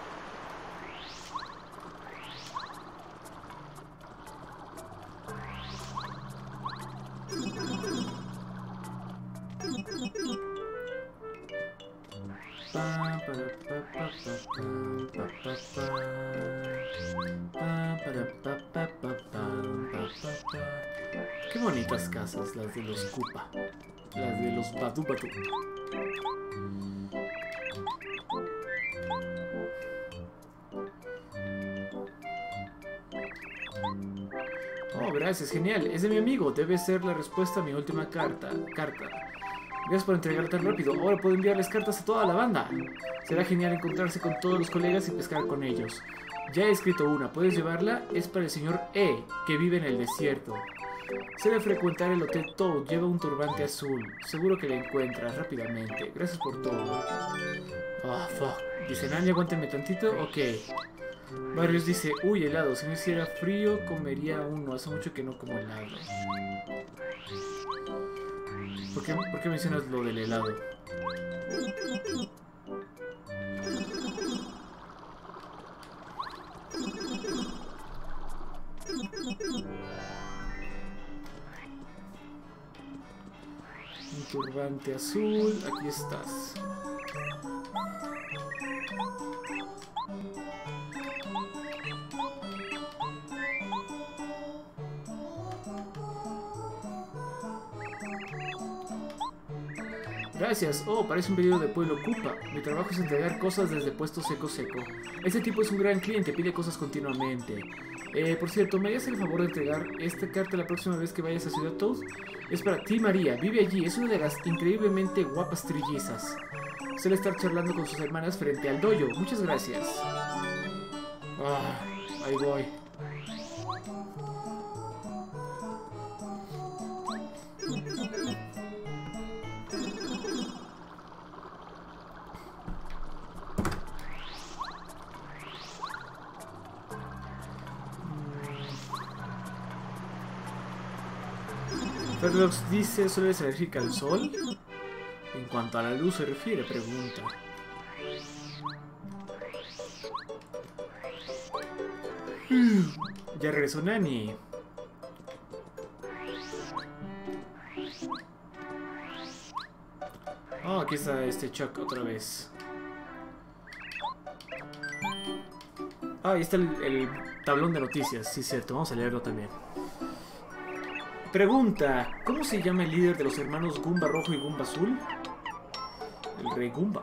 Qué bonitas casas las de los Koopa. Las de los Badu Badu. Oh, gracias, genial. Es de mi amigo. Debe ser la respuesta a mi última carta. Carta. Gracias por entregar tan rápido. Ahora puedo enviarles cartas a toda la banda. Será genial encontrarse con todos los colegas y pescar con ellos. Ya he escrito una. ¿Puedes llevarla? Es para el señor E, que vive en el desierto. Se debe frecuentar el Hotel Toad. Lleva un turbante azul. Seguro que la encuentras rápidamente. Gracias por todo. Ah, oh, fuck. Dice, Nani, aguánteme tantito. Ok. Barrios dice, uy, helado. Si no hiciera frío, comería uno. Hace mucho que no como helado. ¿Por qué, ¿por qué mencionas lo del helado? Un turbante azul. Aquí estás. Gracias. Oh, parece un pedido de Pueblo Koopa. Mi trabajo es entregar cosas desde Puesto Seco Seco. Este tipo es un gran cliente, pide cosas continuamente. Eh, por cierto, ¿me harías el favor de entregar esta carta la próxima vez que vayas a Ciudad Toad? Es para ti, María. Vive allí. Es una de las increíblemente guapas trillizas. Suele estar charlando con sus hermanas frente al dojo. Muchas gracias. Ah, ahí voy. Ferdox dice, ¿solo eres alérgica al sol? En cuanto a la luz se refiere, pregunta. Ya regresó Nani. Oh, aquí está este Chuck otra vez. Ah, ahí está el, el tablón de noticias, sí, cierto, vamos a leerlo también. Pregunta, ¿cómo se llama el líder de los hermanos Goomba Rojo y Goomba Azul? El Rey Goomba.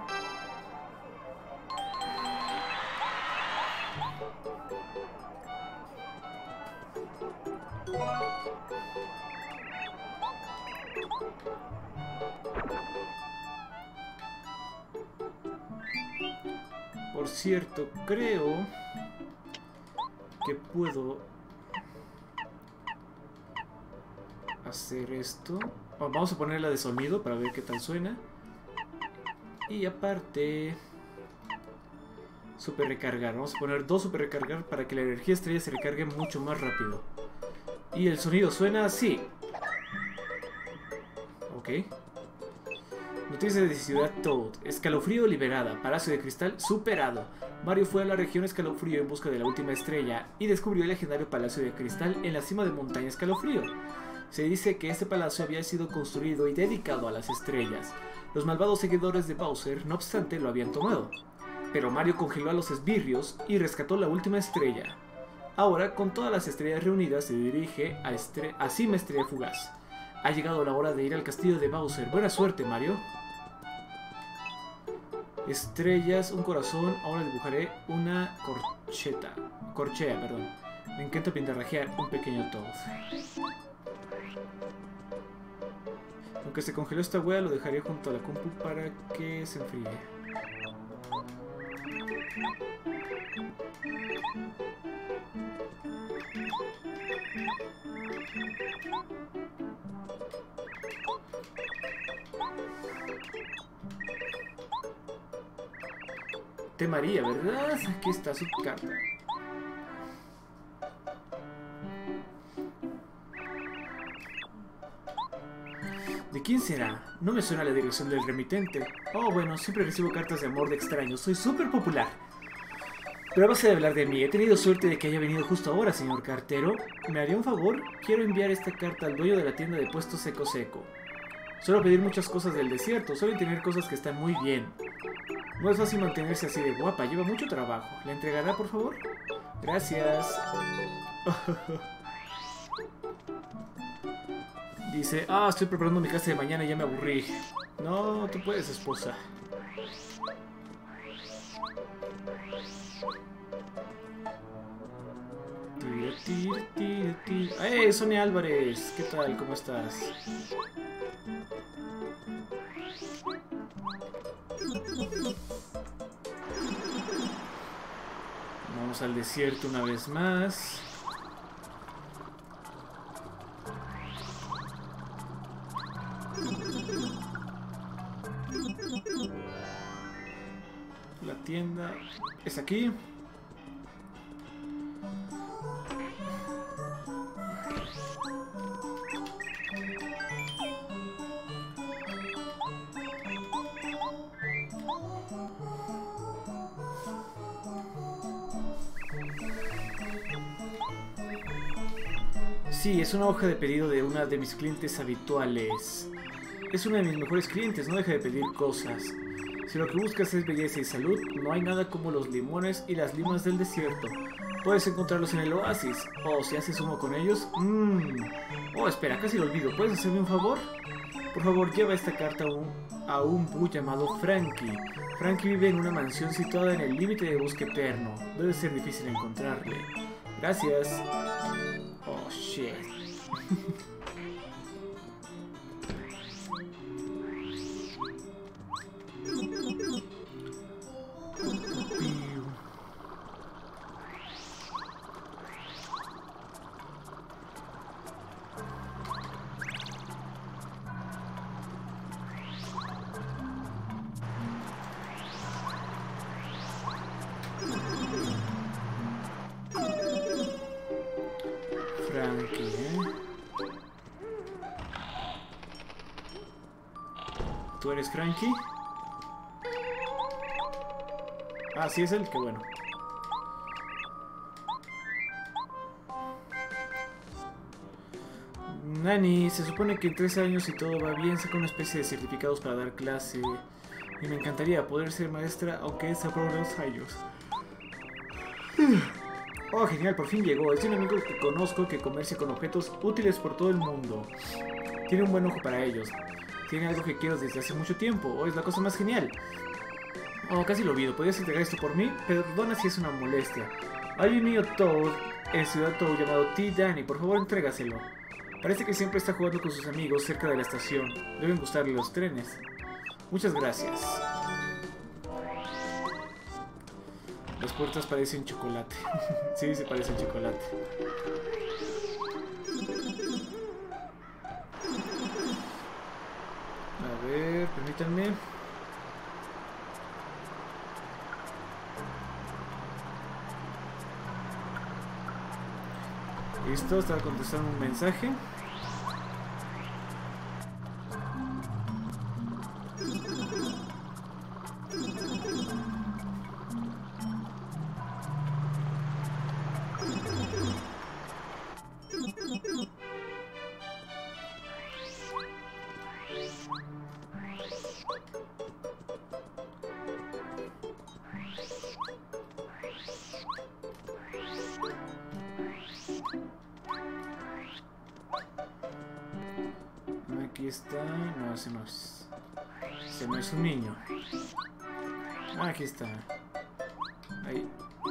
Por cierto, creo que puedo hacer esto. Oh, vamos a poner la de sonido para ver qué tal suena. Y aparte, super recargar. Vamos a poner dos super recargar para que la energía estrella se recargue mucho más rápido. Y el sonido suena así. Ok. Noticias de Ciudad Toad. Escalofrío liberada. Palacio de Cristal superado. Mario fue a la región Escalofrío en busca de la última estrella y descubrió el legendario Palacio de Cristal en la cima de Montaña Escalofrío. Se dice que este palacio había sido construido y dedicado a las estrellas. Los malvados seguidores de Bowser, no obstante, lo habían tomado. Pero Mario congeló a los esbirrios y rescató la última estrella. Ahora, con todas las estrellas reunidas, se dirige a, estre a Cima Estrella Fugaz. Ha llegado la hora de ir al castillo de Bowser. Buena suerte, Mario. Estrellas, un corazón. Ahora dibujaré una corcheta. Corchea, perdón. Me encanta pintarrajear un pequeño Toad. Aunque se congeló esta wea, lo dejaré junto a la compu para que se enfríe. Te María, ¿verdad? Aquí está su carta. ¿De quién será? No me suena la dirección del remitente. Oh, bueno, siempre recibo cartas de amor de extraños. Soy súper popular. Pero a base de hablar de mí, he tenido suerte de que haya venido justo ahora, señor cartero. ¿Me haría un favor? Quiero enviar esta carta al dueño de la tienda de puestos Seco Seco. Suelo pedir muchas cosas del desierto. Suelen tener cosas que están muy bien. No es fácil mantenerse así de guapa. Lleva mucho trabajo. ¿La entregará, por favor? Gracias. Dice, ah, estoy preparando mi casa de mañana y ya me aburrí. No, tú puedes, esposa. ¡Hey, Sonia Álvarez! ¿Qué tal? ¿Cómo estás? Vamos al desierto una vez más. La tienda es aquí. Sí, es una hoja de pedido de una de mis clientes habituales. Es una de mis mejores clientes, no deja de pedir cosas. Si lo que buscas es belleza y salud, no hay nada como los limones y las limas del desierto. Puedes encontrarlos en el oasis, o si haces uno con ellos, mmm. Oh, espera, casi lo olvido. ¿Puedes hacerme un favor? Por favor, lleva esta carta a un, a un bú llamado Frankie. Frankie vive en una mansión situada en el límite de bosque eterno. Debe ser difícil encontrarle. Gracias. Oh, shit. Frankie, ¿eh? ¿Tú eres Frankie? Ah, sí es él, qué bueno. Nani, se supone que en tres años, si todo va bien, saca una especie de certificados para dar clase. Y me encantaría poder ser maestra, aunque es a por unos años. Oh, genial, por fin llegó. Es un amigo que conozco que comercia con objetos útiles por todo el mundo. Tiene un buen ojo para ellos. Tiene algo que quiero desde hace mucho tiempo. Oh, es la cosa más genial. Oh, casi lo olvido. ¿Podrías entregar esto por mí? Perdona si es una molestia. Hay un niño Toad en Ciudad Toad llamado T. Danny. Por favor, entrégaselo. Parece que siempre está jugando con sus amigos cerca de la estación. Deben gustarle los trenes. Muchas gracias. Las puertas parecen chocolate. Sí, se parecen chocolate. A ver, permítanme. Listo, estaba contestando un mensaje. Aquí está. No, ese no es. Ese no es un niño. Ah, aquí está. Ahí.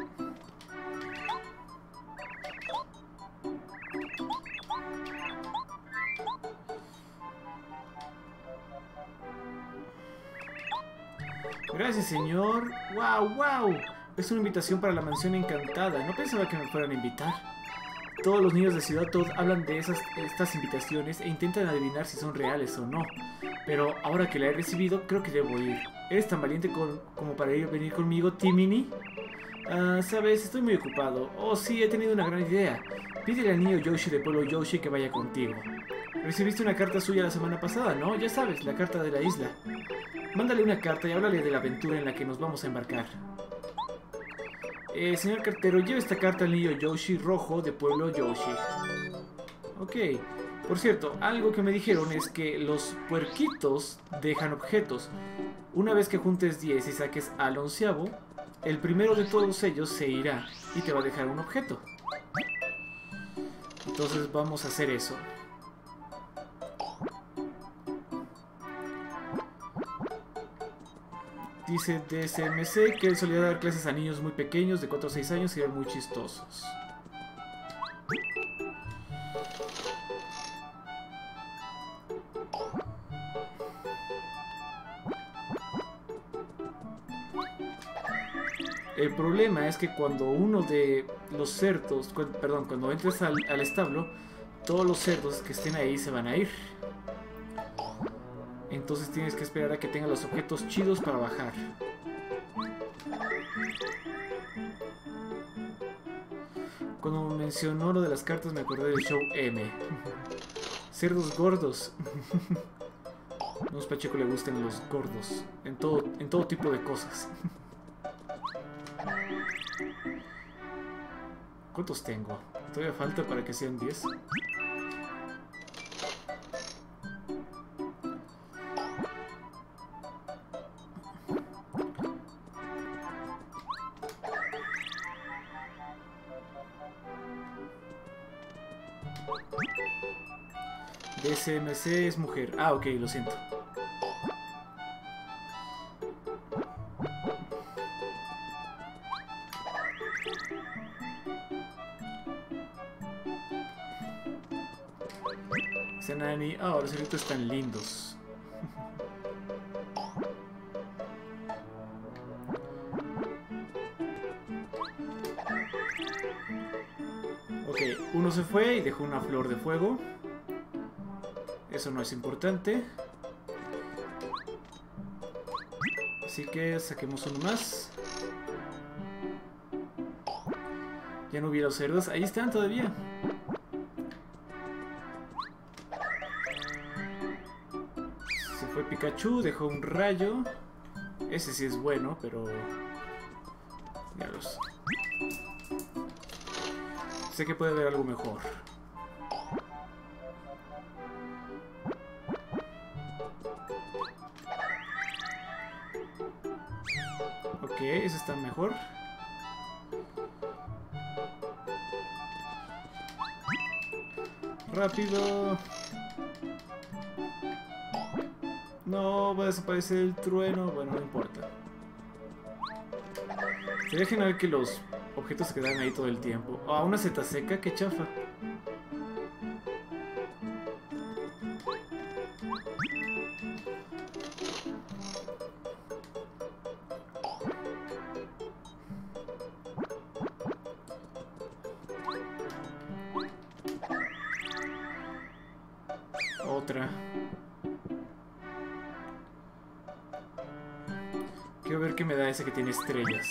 Gracias, señor. ¡Wow, wow! Es una invitación para la mansión encantada. No pensaba que me fueran a invitar. Todos los niños de Ciudad Toad hablan de esas, estas invitaciones e intentan adivinar si son reales o no. Pero ahora que la he recibido, creo que debo ir. ¿Eres tan valiente con, como para ir a venir conmigo, Timini? Ah, sabes, estoy muy ocupado. Oh, sí, he tenido una gran idea. Pídele al niño Yoshi de Pueblo Yoshi que vaya contigo. Recibiste una carta suya la semana pasada, ¿no? Ya sabes, la carta de la isla. Mándale una carta y háblale de la aventura en la que nos vamos a embarcar. Eh, señor cartero, lleve esta carta al niño Yoshi rojo de Pueblo Yoshi. Ok. Por cierto, algo que me dijeron es que los puerquitos dejan objetos. Una vez que juntes diez y saques al onceavo, el primero de todos ellos se irá y te va a dejar un objeto. Entonces vamos a hacer eso. Dice D S M C que él solía dar clases a niños muy pequeños de cuatro a seis años y eran muy chistosos. El problema es que cuando uno de los cerdos, cu perdón, cuando entres al, al establo, todos los cerdos que estén ahí se van a ir. Entonces tienes que esperar a que tenga los objetos chidos para bajar. Cuando mencionó lo de las cartas me acordé del show M. Cerdos gordos. A los Pacheco le gustan los gordos. En todo, en todo tipo de cosas. ¿Cuántos tengo? Todavía falta para que sean diez. D S M C es mujer. Ah, ok, lo siento. Nani. Ah, los cerditos están lindos. Ok, uno se fue y dejó una flor de fuego. Eso no es importante. Así que saquemos uno más. Ya no vi los cerdos. Ahí están todavía. Se fue Pikachu, dejó un rayo. Ese sí es bueno, pero... ya los... sé que puede haber algo mejor. Ok, eso está mejor. Rápido. No, va a desaparecer el trueno. Bueno, no importa. Sería genial que los objetos se quedaran ahí todo el tiempo. Ah, una seta seca, qué chafa. Otra. Quiero ver qué me da ese que tiene estrellas.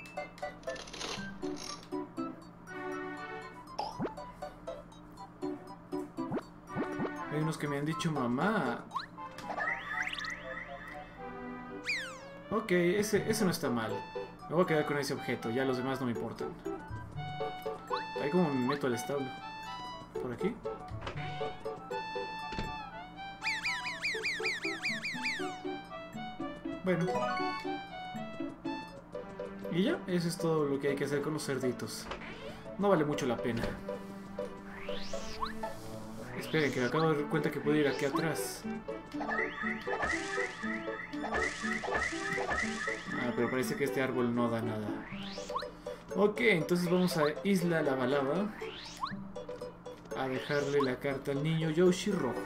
Hay unos que me han dicho mamá. Ok, ese, ese no está mal. Me voy a quedar con ese objeto, ya los demás no me importan. Ahí como me meto al establo. ¿Por aquí? Bueno. Y ya, eso es todo lo que hay que hacer con los cerditos. No vale mucho la pena. Esperen, que me acabo de dar cuenta que puedo ir aquí atrás. Ah, pero parece que este árbol no da nada. Ok, entonces vamos a Isla Lava-Lava a dejarle la carta al niño Yoshi rojo.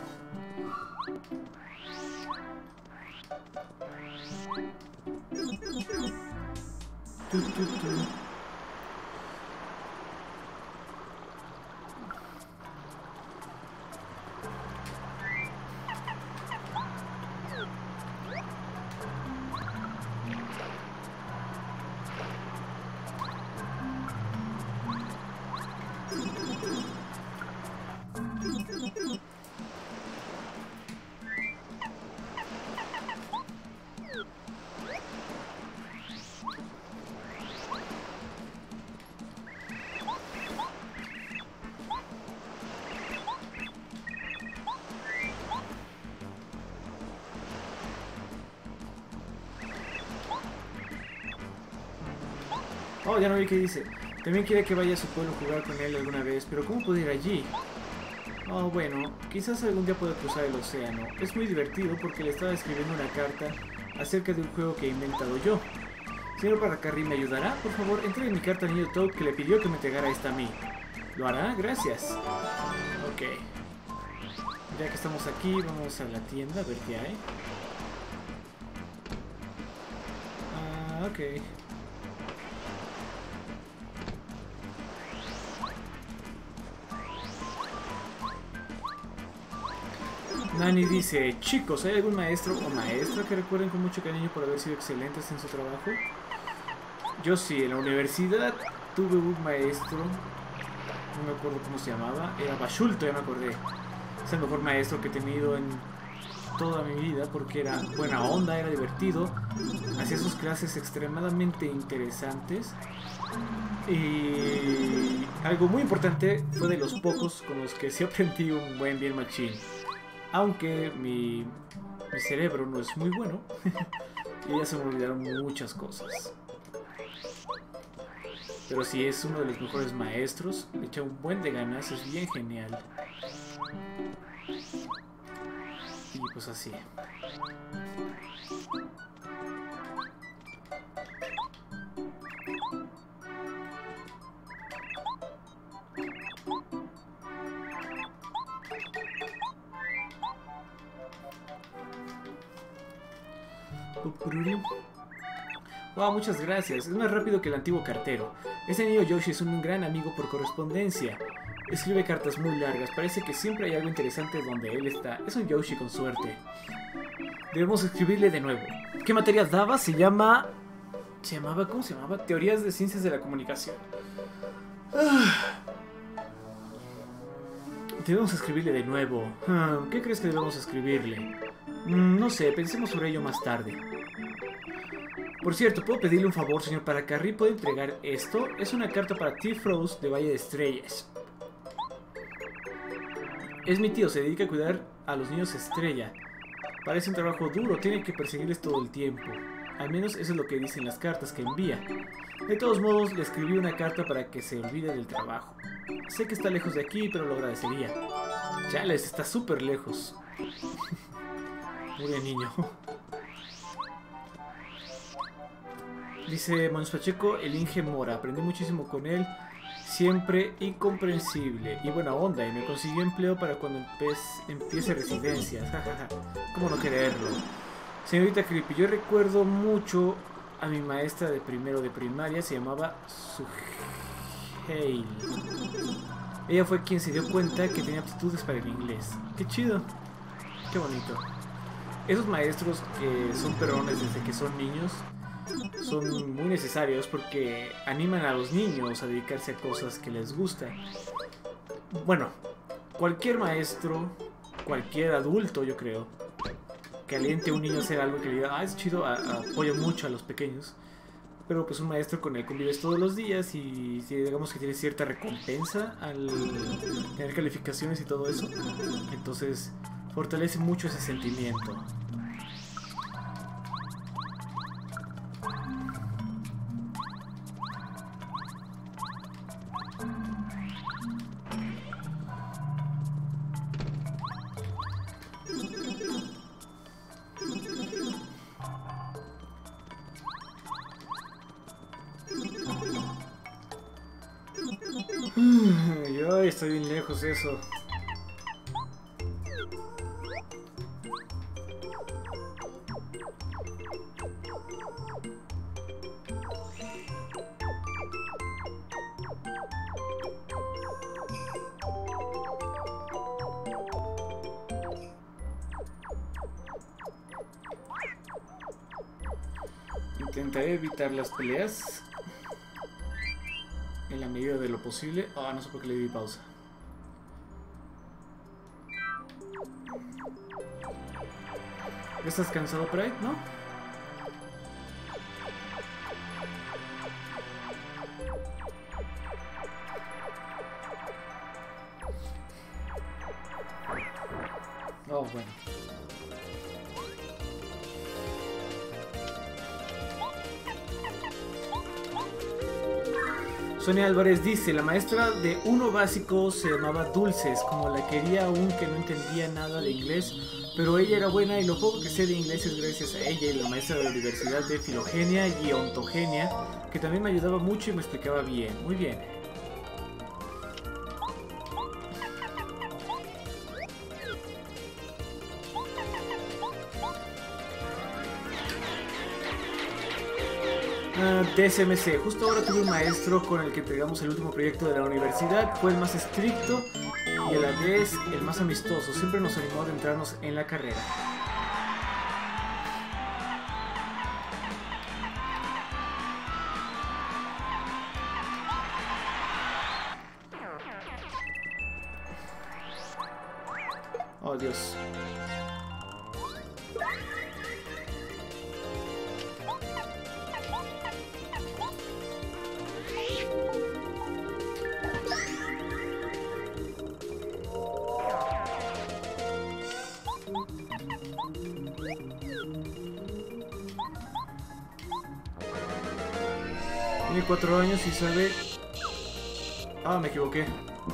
Tu, tu, tu. Oh, ya no vi qué dice. También quiere que vaya a su pueblo a jugar con él alguna vez, pero ¿cómo puedo ir allí? Oh, bueno, quizás algún día pueda cruzar el océano. Es muy divertido porque le estaba escribiendo una carta acerca de un juego que he inventado yo. Señor Paracarry, ¿me ayudará? Por favor, entregue mi carta al niño Toad que le pidió que me entregara esta a mí. ¿Lo hará? Gracias. Ok. Ya que estamos aquí, vamos a la tienda a ver qué hay. Ah, ok. Nani dice, chicos, ¿hay algún maestro o maestra que recuerden con mucho cariño por haber sido excelentes en su trabajo? Yo sí, en la universidad tuve un maestro, no me acuerdo cómo se llamaba, era Bashulto, ya me acordé. Es el mejor maestro que he tenido en toda mi vida porque era buena onda, era divertido, hacía sus clases extremadamente interesantes y algo muy importante, fue de los pocos con los que sí aprendí un buen bien machín. Aunque mi, mi cerebro no es muy bueno y ya se me olvidaron muchas cosas. Pero sí es uno de los mejores maestros, le echa un buen de ganas, es bien genial. Y pues así. Wow, muchas gracias. Es más rápido que el antiguo cartero. Este niño Yoshi es un gran amigo por correspondencia. Escribe cartas muy largas. Parece que siempre hay algo interesante donde él está. Es un Yoshi con suerte. Debemos escribirle de nuevo. ¿Qué materia daba? Se llama... ¿Se llamaba? ¿Cómo se llamaba? Teorías de Ciencias de la Comunicación. Debemos escribirle de nuevo. ¿Qué crees que debemos escribirle? No sé, pensemos sobre ello más tarde. Por cierto, ¿puedo pedirle un favor, señor Paracarry? ¿Puede entregar esto? Es una carta para T-Frost de Valle de Estrellas. Es mi tío, se dedica a cuidar a los niños estrella. Parece un trabajo duro, tiene que perseguirles todo el tiempo. Al menos eso es lo que dicen las cartas que envía. De todos modos, le escribí una carta para que se olvide del trabajo. Sé que está lejos de aquí, pero lo agradecería. Chales, está súper lejos. Muy bien, niño. Dice Mons Pacheco, el Inge Mora. Aprendí muchísimo con él. Siempre incomprensible y buena onda. Y me consiguió empleo para cuando empe empiece residencias. ¿Cómo no quererlo? Señorita Creepy, yo recuerdo mucho a mi maestra de primero de primaria. Se llamaba Suheil. Ella fue quien se dio cuenta que tenía aptitudes para el inglés. Qué chido. Qué bonito. Esos maestros que son perrones desde que son niños son muy necesarios porque animan a los niños a dedicarse a cosas que les gustan. Bueno, cualquier maestro, cualquier adulto, yo creo, que aliente a un niño a hacer algo que le diga, ah, es chido, a, a, apoyo mucho a los pequeños. Pero pues un maestro con el que convives todos los días y digamos que tiene cierta recompensa al tener calificaciones y todo eso, entonces fortalece mucho ese sentimiento. Ay, está bien lejos eso. Intentaré evitar las peleas en la medida de lo posible. Ah, oh, no sé por qué le di pausa. ¿Estás cansado, Pride? ¿No? Oh, bueno. Sonia Álvarez dice, la maestra de uno básico se llamaba Dulces, como la quería aún que no entendía nada de inglés, pero ella era buena y lo poco que sé de inglés es gracias a ella y la maestra de la Universidad de Filogenia y Ontogenia, que también me ayudaba mucho y me explicaba bien. Muy bien. Uh, D S M C, justo ahora tuve un maestro con el que entregamos el último proyecto de la universidad, fue el más estricto y a la vez el más amistoso, siempre nos animó a adentrarnos en la carrera. Oh, Dios. Tiene cuatro años y sabe... Ah, me equivoqué.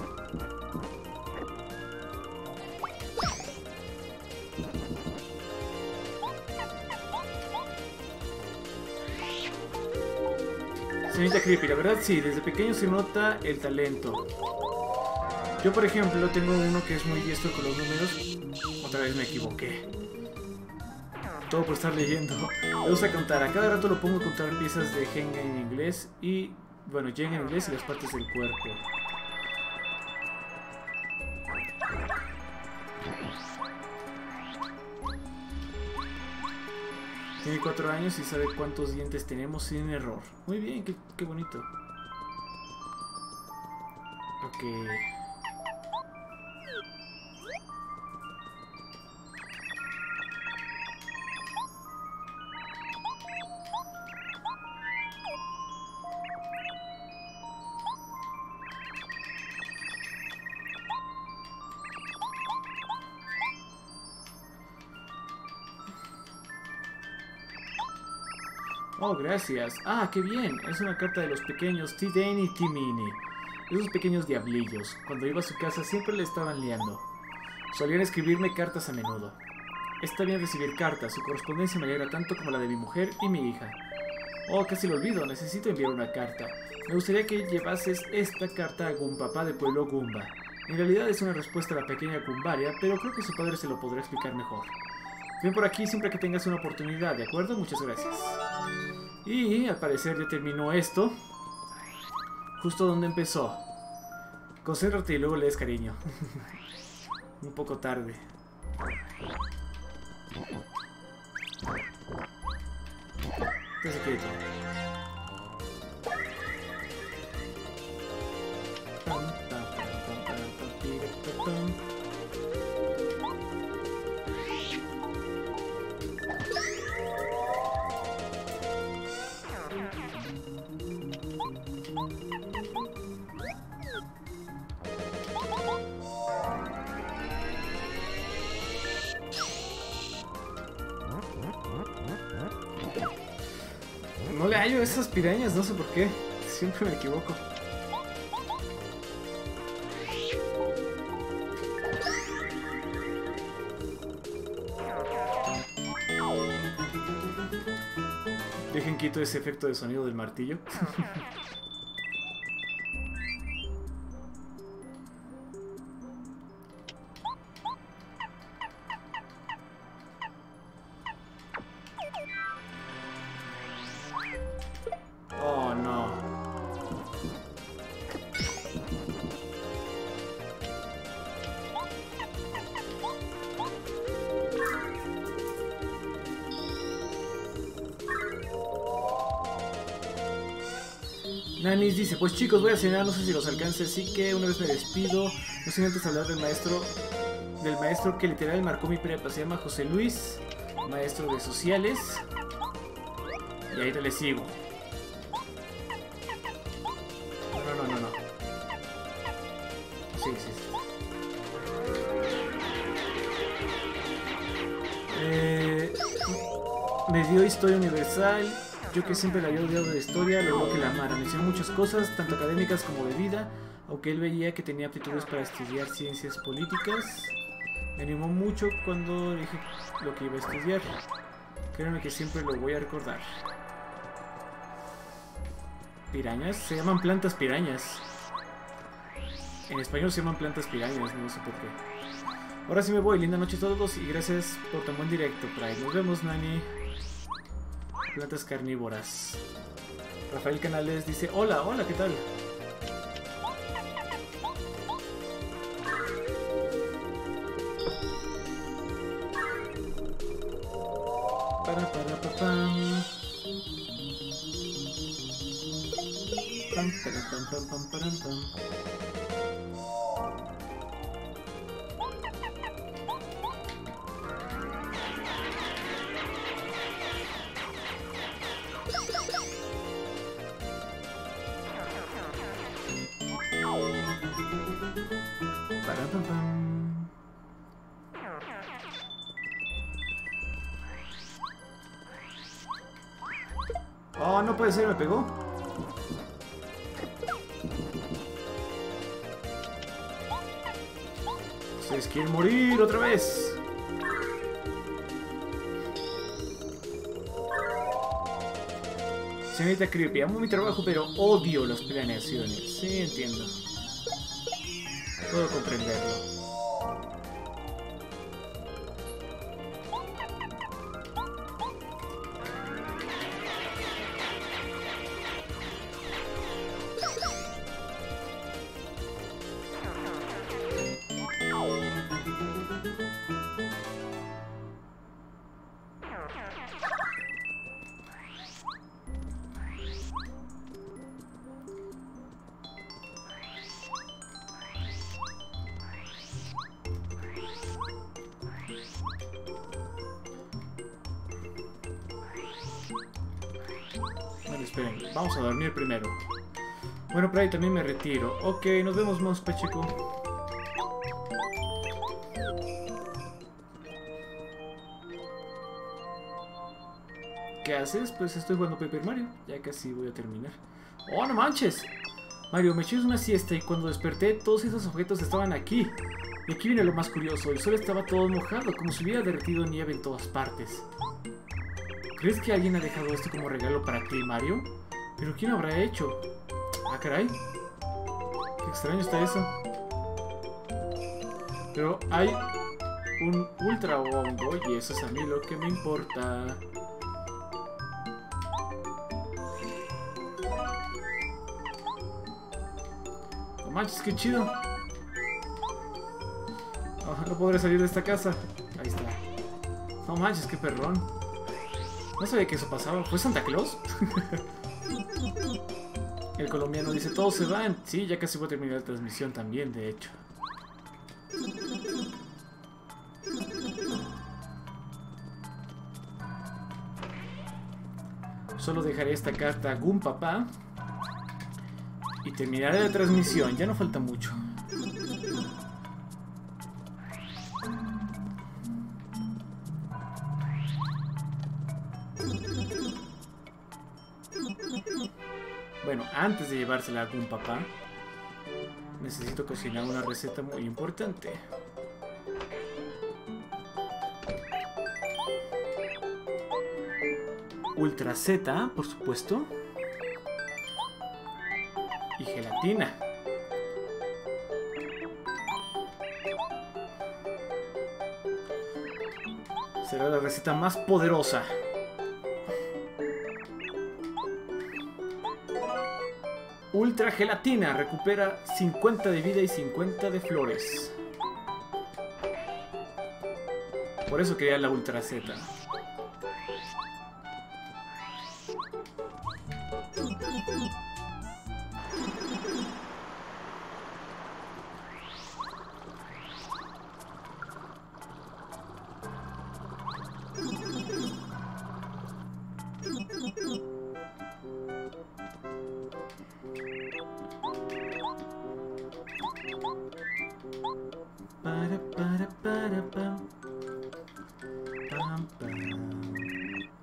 Señorita Creepy, la verdad sí, desde pequeño se nota el talento. Yo, por ejemplo, tengo uno que es muy diestro con los números. Otra vez me equivoqué. Todo por estar leyendo. Me gusta contar. A cada rato lo pongo a contar piezas de Jenga en inglés y... Bueno, Jenga en inglés y las partes del cuerpo. Tiene cuatro años y sabe cuántos dientes tenemos sin error. Muy bien, qué, qué bonito. Ok. Oh, gracias. Ah, qué bien. Es una carta de los pequeños T-Dane y T-Mini. Esos pequeños diablillos. Cuando iba a su casa siempre le estaban liando. Solían escribirme cartas a menudo. Está bien recibir cartas. Su correspondencia me alegra tanto como la de mi mujer y mi hija. Oh, casi lo olvido. Necesito enviar una carta. Me gustaría que llevases esta carta a Goompapá de Pueblo Goomba. En realidad es una respuesta a la pequeña Goombaria, pero creo que su padre se lo podrá explicar mejor. Ven por aquí siempre que tengas una oportunidad, ¿de acuerdo? Muchas gracias. Y al parecer ya terminó esto. Justo donde empezó. Concéntrate y luego lees, cariño. Un poco tarde. Estés quieto. No le hallo esas pirañas, no sé por qué. Siempre me equivoco. Dejen quito ese efecto de sonido del martillo. Nanis dice, pues chicos, voy a cenar, no sé si los alcance, así que una vez me despido. No sin antes hablar del maestro, del maestro que literal marcó mi prepa. Se llama José Luis, maestro de sociales. Y ahí te le sigo. No, no, no, no, no. Sí, sí, sí. Eh, me dio historia universal. Yo que siempre la había odiado de historia, logró que la amara. Me enseñó muchas cosas, tanto académicas como de vida, aunque él veía que tenía aptitudes para estudiar ciencias políticas. Me animó mucho cuando dije lo que iba a estudiar. Créanme que siempre lo voy a recordar. Pirañas, se llaman plantas pirañas. En español se llaman plantas pirañas, no sé por qué. Ahora sí me voy, linda noche a todos y gracias por tan buen directo, Pride. Nos vemos, Nani. Plantas carnívoras. Rafael Canales dice, hola, hola, ¿qué tal? Para, para, pa, pam. Pam, para, pam, pam, pam, param, pam. Para, pam, pam. Oh, no puede ser, me pegó. Ustedes quieren morir otra vez. Señorita Creepy, amo mi trabajo, pero odio las planeaciones. Sí, entiendo. Puedo comprenderlo. Bueno, esperen, vamos a dormir primero. Bueno, por ahí también me retiro. Ok, nos vemos más, Pacheco. ¿Qué haces? Pues estoy jugando Paper Mario. Ya casi voy a terminar. ¡Oh, no manches! Mario, me eché una siesta y cuando desperté todos esos objetos estaban aquí. Y aquí viene lo más curioso. El sol estaba todo mojado, como si hubiera derretido nieve en todas partes. ¿Crees que alguien ha dejado esto como regalo para ti, Mario? ¿Pero quién habrá hecho? Ah, caray. Qué extraño está eso. Pero hay un ultra hongo y eso es a mí lo que me importa. No manches, qué chido. Oh, no podré salir de esta casa. Ahí está. No manches, qué perrón. No sabía que eso pasaba. ¿Fue Santa Claus? El colombiano dice, todos se van. Sí, ya casi voy a terminar la transmisión también, de hecho. Solo dejaré esta carta a Gun Papá y terminaré la transmisión. Ya no falta mucho. Bueno, antes de llevársela a Gun Papá, necesito cocinar una receta muy importante. Ultra Z, por supuesto. Y gelatina. Será la receta más poderosa. Ultra gelatina. Recupera cincuenta de vida y cincuenta de flores. Por eso quería la Ultra Z.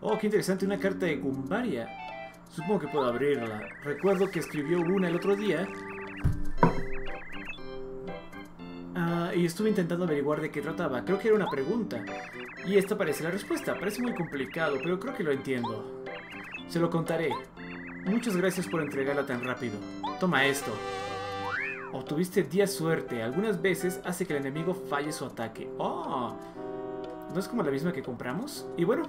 Oh, qué interesante, una carta de Gumbaria. Supongo que puedo abrirla. Recuerdo que escribió una el otro día. Uh, y estuve intentando averiguar de qué trataba. Creo que era una pregunta. Y esta parece la respuesta. Parece muy complicado, pero creo que lo entiendo. Se lo contaré. Muchas gracias por entregarla tan rápido. Toma esto. Obtuviste diez suerte. Algunas veces hace que el enemigo falle su ataque. ¡Oh! ¿No es como la misma que compramos? Y bueno,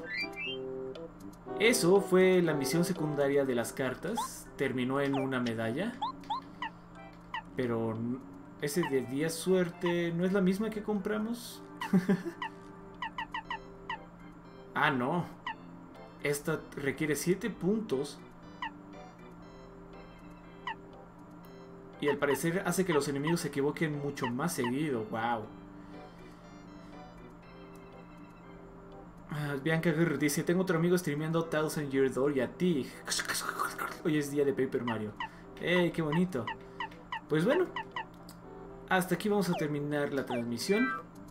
eso fue la misión secundaria de las cartas. Terminó en una medalla. Pero ese de diez suerte ¿no es la misma que compramos? Ah, no. Esta requiere siete puntos. Y al parecer hace que los enemigos se equivoquen mucho más seguido. Wow. Ah, Bianca Guerrero dice: tengo otro amigo streameando Thousand Year Door y a ti. Hoy es día de Paper Mario. ¡Ey, qué bonito! Pues bueno, hasta aquí vamos a terminar la transmisión.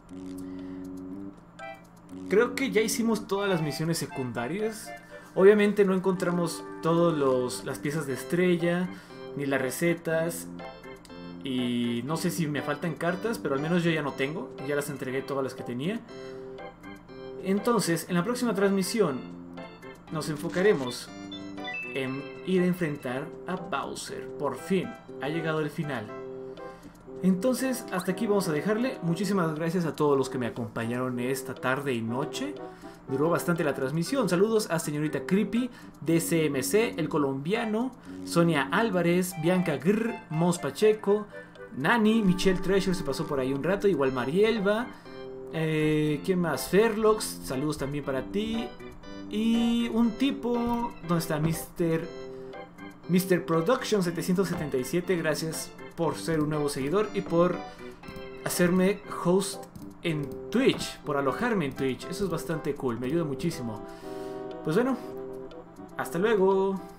Creo que ya hicimos todas las misiones secundarias. Obviamente no encontramos todas las piezas de estrella, ni las recetas. Y no sé si me faltan cartas, pero al menos yo ya no tengo. Ya las entregué todas las que tenía. Entonces, en la próxima transmisión nos enfocaremos en ir a enfrentar a Bowser. Por fin, ha llegado el final. Entonces, hasta aquí vamos a dejarle. Muchísimas gracias a todos los que me acompañaron esta tarde y noche. Duró bastante la transmisión. Saludos a señorita Creepy, D C M C, el colombiano, Sonia Álvarez, Bianca Grr, Mons Pacheco, Nani, Michelle Treasure se pasó por ahí un rato, igual Marielba. Eh, ¿Quién más? Ferlox, saludos también para ti. Y un tipo, ¿dónde está? Mister Mister Production setecientos setenta y siete, gracias por ser un nuevo seguidor y por hacerme host en Twitch, por alojarme en Twitch. Eso es bastante cool, me ayuda muchísimo. Pues bueno, hasta luego.